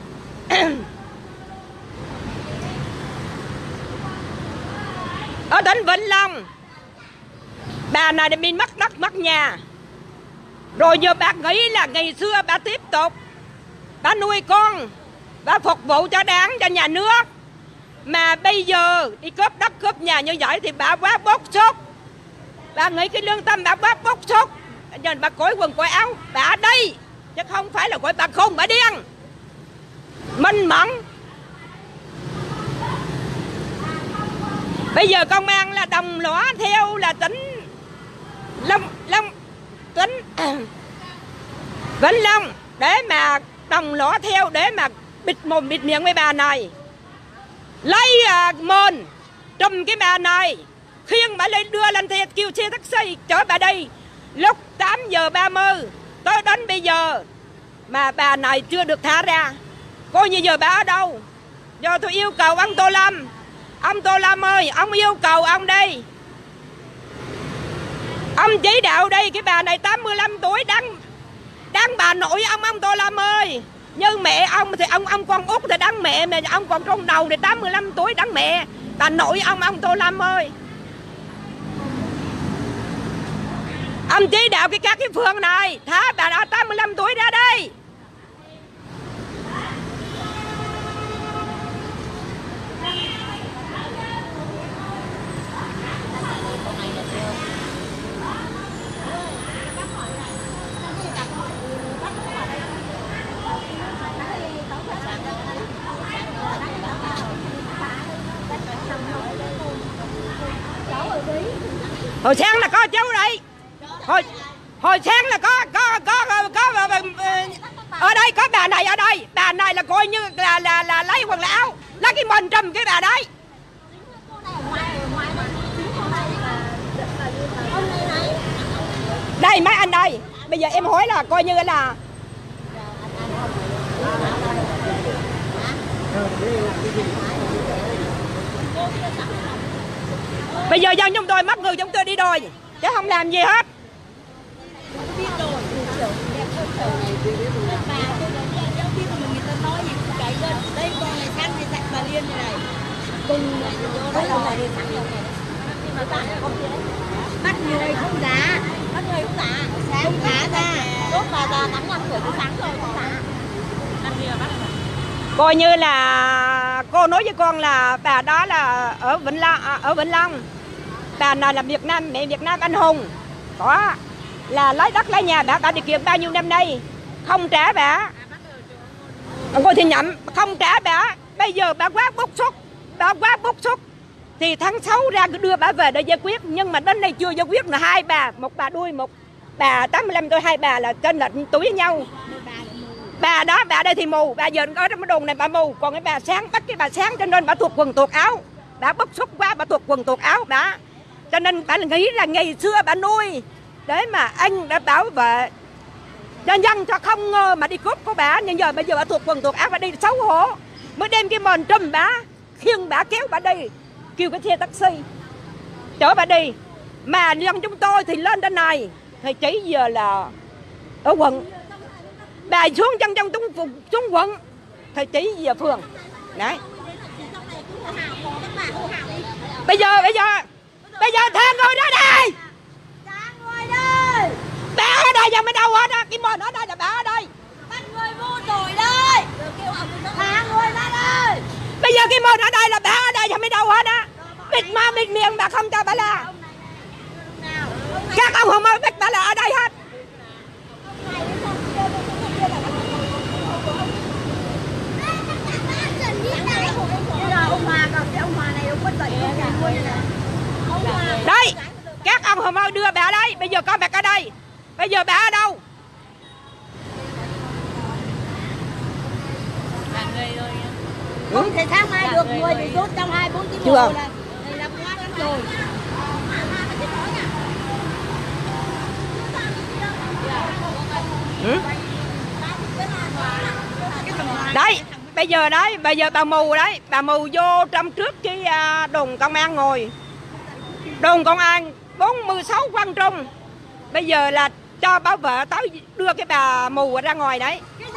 ở tỉnh Vĩnh Long. Bà này đã bị mất đất mất nhà. Rồi giờ bà nghĩ là ngày xưa bà tiếp tục bà nuôi con, bà phục vụ cho đảng, cho nhà nước. Mà bây giờ đi cướp đất cướp nhà như vậy thì bà quá bốc xúc. Bà nghĩ cái lương tâm bà quá bốc xúc. Giờ bà cởi quần cởi áo, bà đây chứ không phải là gọi bà khùng, bà điên. Minh mẫn. Bây giờ công an là đồng lõa theo là tỉnh Long Long tỉnh Vĩnh Long để mà đồng lõa theo để mà bịt mồm bịt miệng với bà này, lấy à, mền trùm cái bà này, khiêng bà lên đưa lên xe, kêu xe taxi chở bà đi lúc tám giờ ba mươi tới đến bây giờ mà bà này chưa được thả ra. Coi như giờ bà ở đâu? Giờ tôi yêu cầu ông Tô Lâm, ông Tô Lâm ơi, ông yêu cầu ông đây, ông chỉ đạo đây. Cái bà này tám mươi lăm tuổi đáng đáng bà nội ông ông Tô Lâm ơi. Như mẹ ông thì ông ông con út thì đáng mẹ, mà ông còn trong đầu thì tám mươi lăm tuổi đáng mẹ. Bà nội ông ông Tô Lâm ơi, ông chỉ đạo cái các cái phường này thả bà đã tám mươi lăm tuổi ra đây. Hồi sáng là có cháu đây. Hồi hồi sáng là có có có có, có, có ở đây có bà này ở đây, bà này là coi như là là là lấy quần áo, lấy cái mền trùm cái bà đấy. Đây mấy anh đây, bây giờ em hỏi là coi như là bây giờ dân chúng tôi mất người chúng tôi đi đòi chứ không làm gì hết. Bắt người không giả, bắt người không giả, không giả ra. Lúc bà già tám năm tuổi cũng sáng rồi không giả. Làm gì mà bắt rồi? Coi như là cô nói với con là bà đó là ở Vĩnh Long, ở Vĩnh Long. Bà này là Việt Nam, mẹ Việt Nam anh hùng. Có là lấy đất lấy nhà bà, bà đi kiện bao nhiêu năm nay không trả bà. Cô thì nhậm không trả bà. Bây giờ bà quá bức xúc, bà quá bức xúc thì tháng sáu ra đưa bà về để giải quyết, nhưng mà đến nay chưa giải quyết là hai bà, một bà đuôi, một bà tám mươi lăm tuổi, hai bà là trên lệch tuổi với nhau. Bà đó, bà đây thì mù, bà giờ ở trong cái đồn này bà mù, còn cái bà sáng bắt cái bà sáng cho nên bà tuột quần tuột áo, bà bức xúc quá, bà tuột quần tuột áo bà, cho nên bà nghĩ là ngày xưa bà nuôi để mà anh đã bảo vệ nhân dân cho không ngờ mà đi cướp của bà, nhưng giờ bây giờ bà tuột quần tuột áo, bà đi xấu hổ mới đem cái mền trùm bà, khiêng bà kéo bà đi, kêu cái xe taxi chở bà đi, mà dân chúng tôi thì lên trên này thì chỉ giờ là ở quận, bà xuống chân trong tung xuống quận thì chỉ giờ phường đấy. Bây giờ bây giờ bây giờ thang ngồi đó đây, bà ở đây giờ mới đâu hết á, cái mền ở đây là bà ở đây. Bắt người vô tội đây. Thả người ra đây. Bây giờ cái mền ở đây là bà ở đây giờ mới đâu hết á. Bịt ma bịt miệng bà không cho bà là. Các ông không mới biết bà là ở đây hết. Đây, các ông không mới đưa bà đây, bây giờ có mặt ở đây. Bây giờ bà ở đâu? Không thể sáng mai được người bị rút trong hai bốn tiếng chưa là là quá lắm rồi. Ừ? Đấy, bây giờ đấy, bây giờ bà mù đấy, bà mù vô trong trước cái đồn công an ngồi. Đồn công an bốn mươi sáu Quang Trung. Bây giờ là cho bảo vệ tới đưa cái bà mù ra ngoài đấy.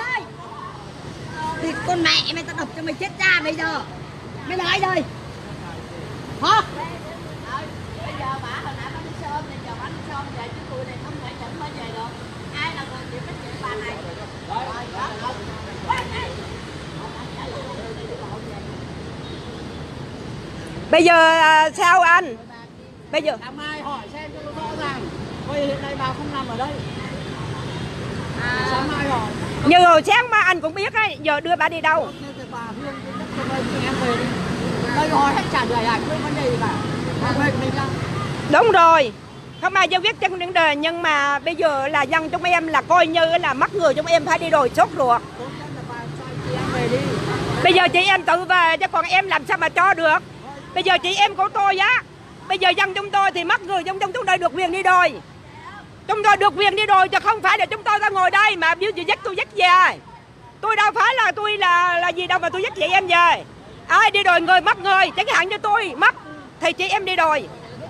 Thì con mẹ mày tao đập cho mày chết ra bây giờ. Mày nói đây. Hả? Bây giờ bà hồi nãy bà đi sớm thì giờ bà đi sớm về chứ tụi này không thể nhận mới về được. Ai là người chịu trách nhiệm bà này? Bây giờ sao anh? Bây giờ Sáng mai hỏi xem cho nó rõ ràng. Bây hiện nay bà không nằm ở đây. À. Sáng mai hỏi. Như hồi sáng mà anh cũng biết ấy, giờ đưa bà đi đâu? Bà Hương cho em về đi. Đây hỏi hết trả lời ảnh với vấn đề gì cả. Bà về mình ra. Đúng rồi. Không ai giao viết chân vấn đề, nhưng mà bây giờ là dân chúng em là coi như là mất người chúng em phải đi đòi sốt ruột. Bây giờ chị em tự về chứ còn em làm sao mà cho được. Bây giờ chị em của tôi á, bây giờ dân chúng tôi thì mất người, dân chúng tôi được quyền đi đòi. Chúng tôi được quyền đi đòi chứ không phải là chúng tôi ra ngồi đây mà biểu gì dắt tôi dắt về. Tôi đâu phải là tôi là là gì đâu mà tôi dắt chị em về. Ai đi đòi người mất người, chẳng hạn như tôi mất thì chị em đi đòi.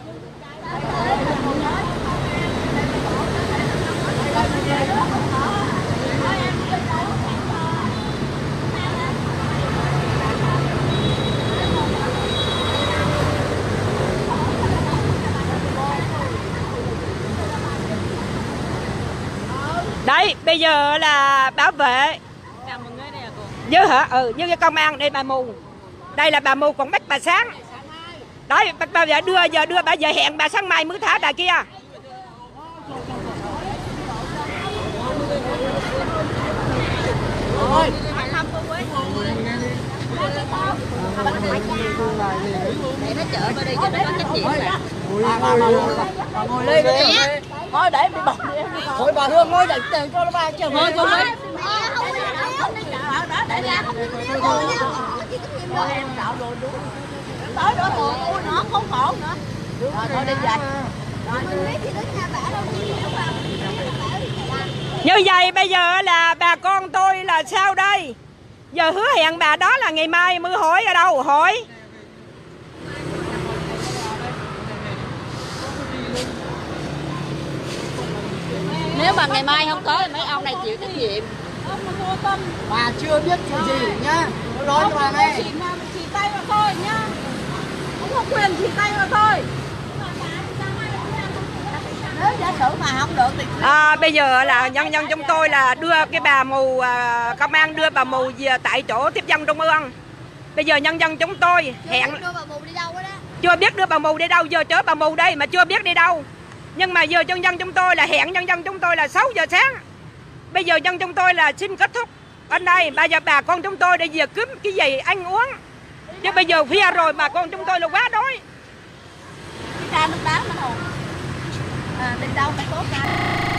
Đấy, bây giờ là bảo vệ. Với hả? Ừ, với cái công an đây bà mù. Đây là bà mù còn bắt bà sáng. Đấy, bà giờ đưa giờ đưa bà giờ hẹn bà sáng mai mới thả bà kia. Rồi. Để nó chở vào đây cho nó có trách nhiệm. ngồi lên Thôi để bị bọc đi. thôi bà Hương ngồi để để cho nó ba chờ Thôi thôi thôi. thôi Đó để ra không thôi em cạo đồ đúng. Tới đó buồn ui nữa không khổ nữa. Rồi thôi đi về. Như vậy bây giờ là bà con tôi là sao đây? Giờ hứa hẹn bà đó là ngày mai mưa hỏi ở đâu? Hỏi. Nếu mà ngày mai không có thì mấy ông này chịu trách nhiệm. bà chưa biết chuyện gì nhá tôi nói cho bà nghe Chỉ tay vào thôi nhá. Không có quyền chỉ tay vào thôi. Nếu giả sử mà không được thì À, bây giờ là nhân dân chúng tôi là đưa cái bà mù à, công an đưa bà mù về tại chỗ tiếp dân trung ương. Bây giờ nhân dân chúng tôi hẹn chưa biết đưa bà mù đi đâu, giờ chở bà mù đây mà chưa biết đi đâu. Nhưng mà giờ nhân dân chúng tôi là hẹn nhân dân chúng tôi là sáu giờ sáng. Bây giờ dân chúng tôi là xin kết thúc ở đây. Bây giờ bà con chúng tôi để về kiếm cái gì ăn uống. Chứ bây giờ khuya rồi bà con chúng tôi là quá đói. ra nước đá nó hồn. À, đi đâu phải có ra.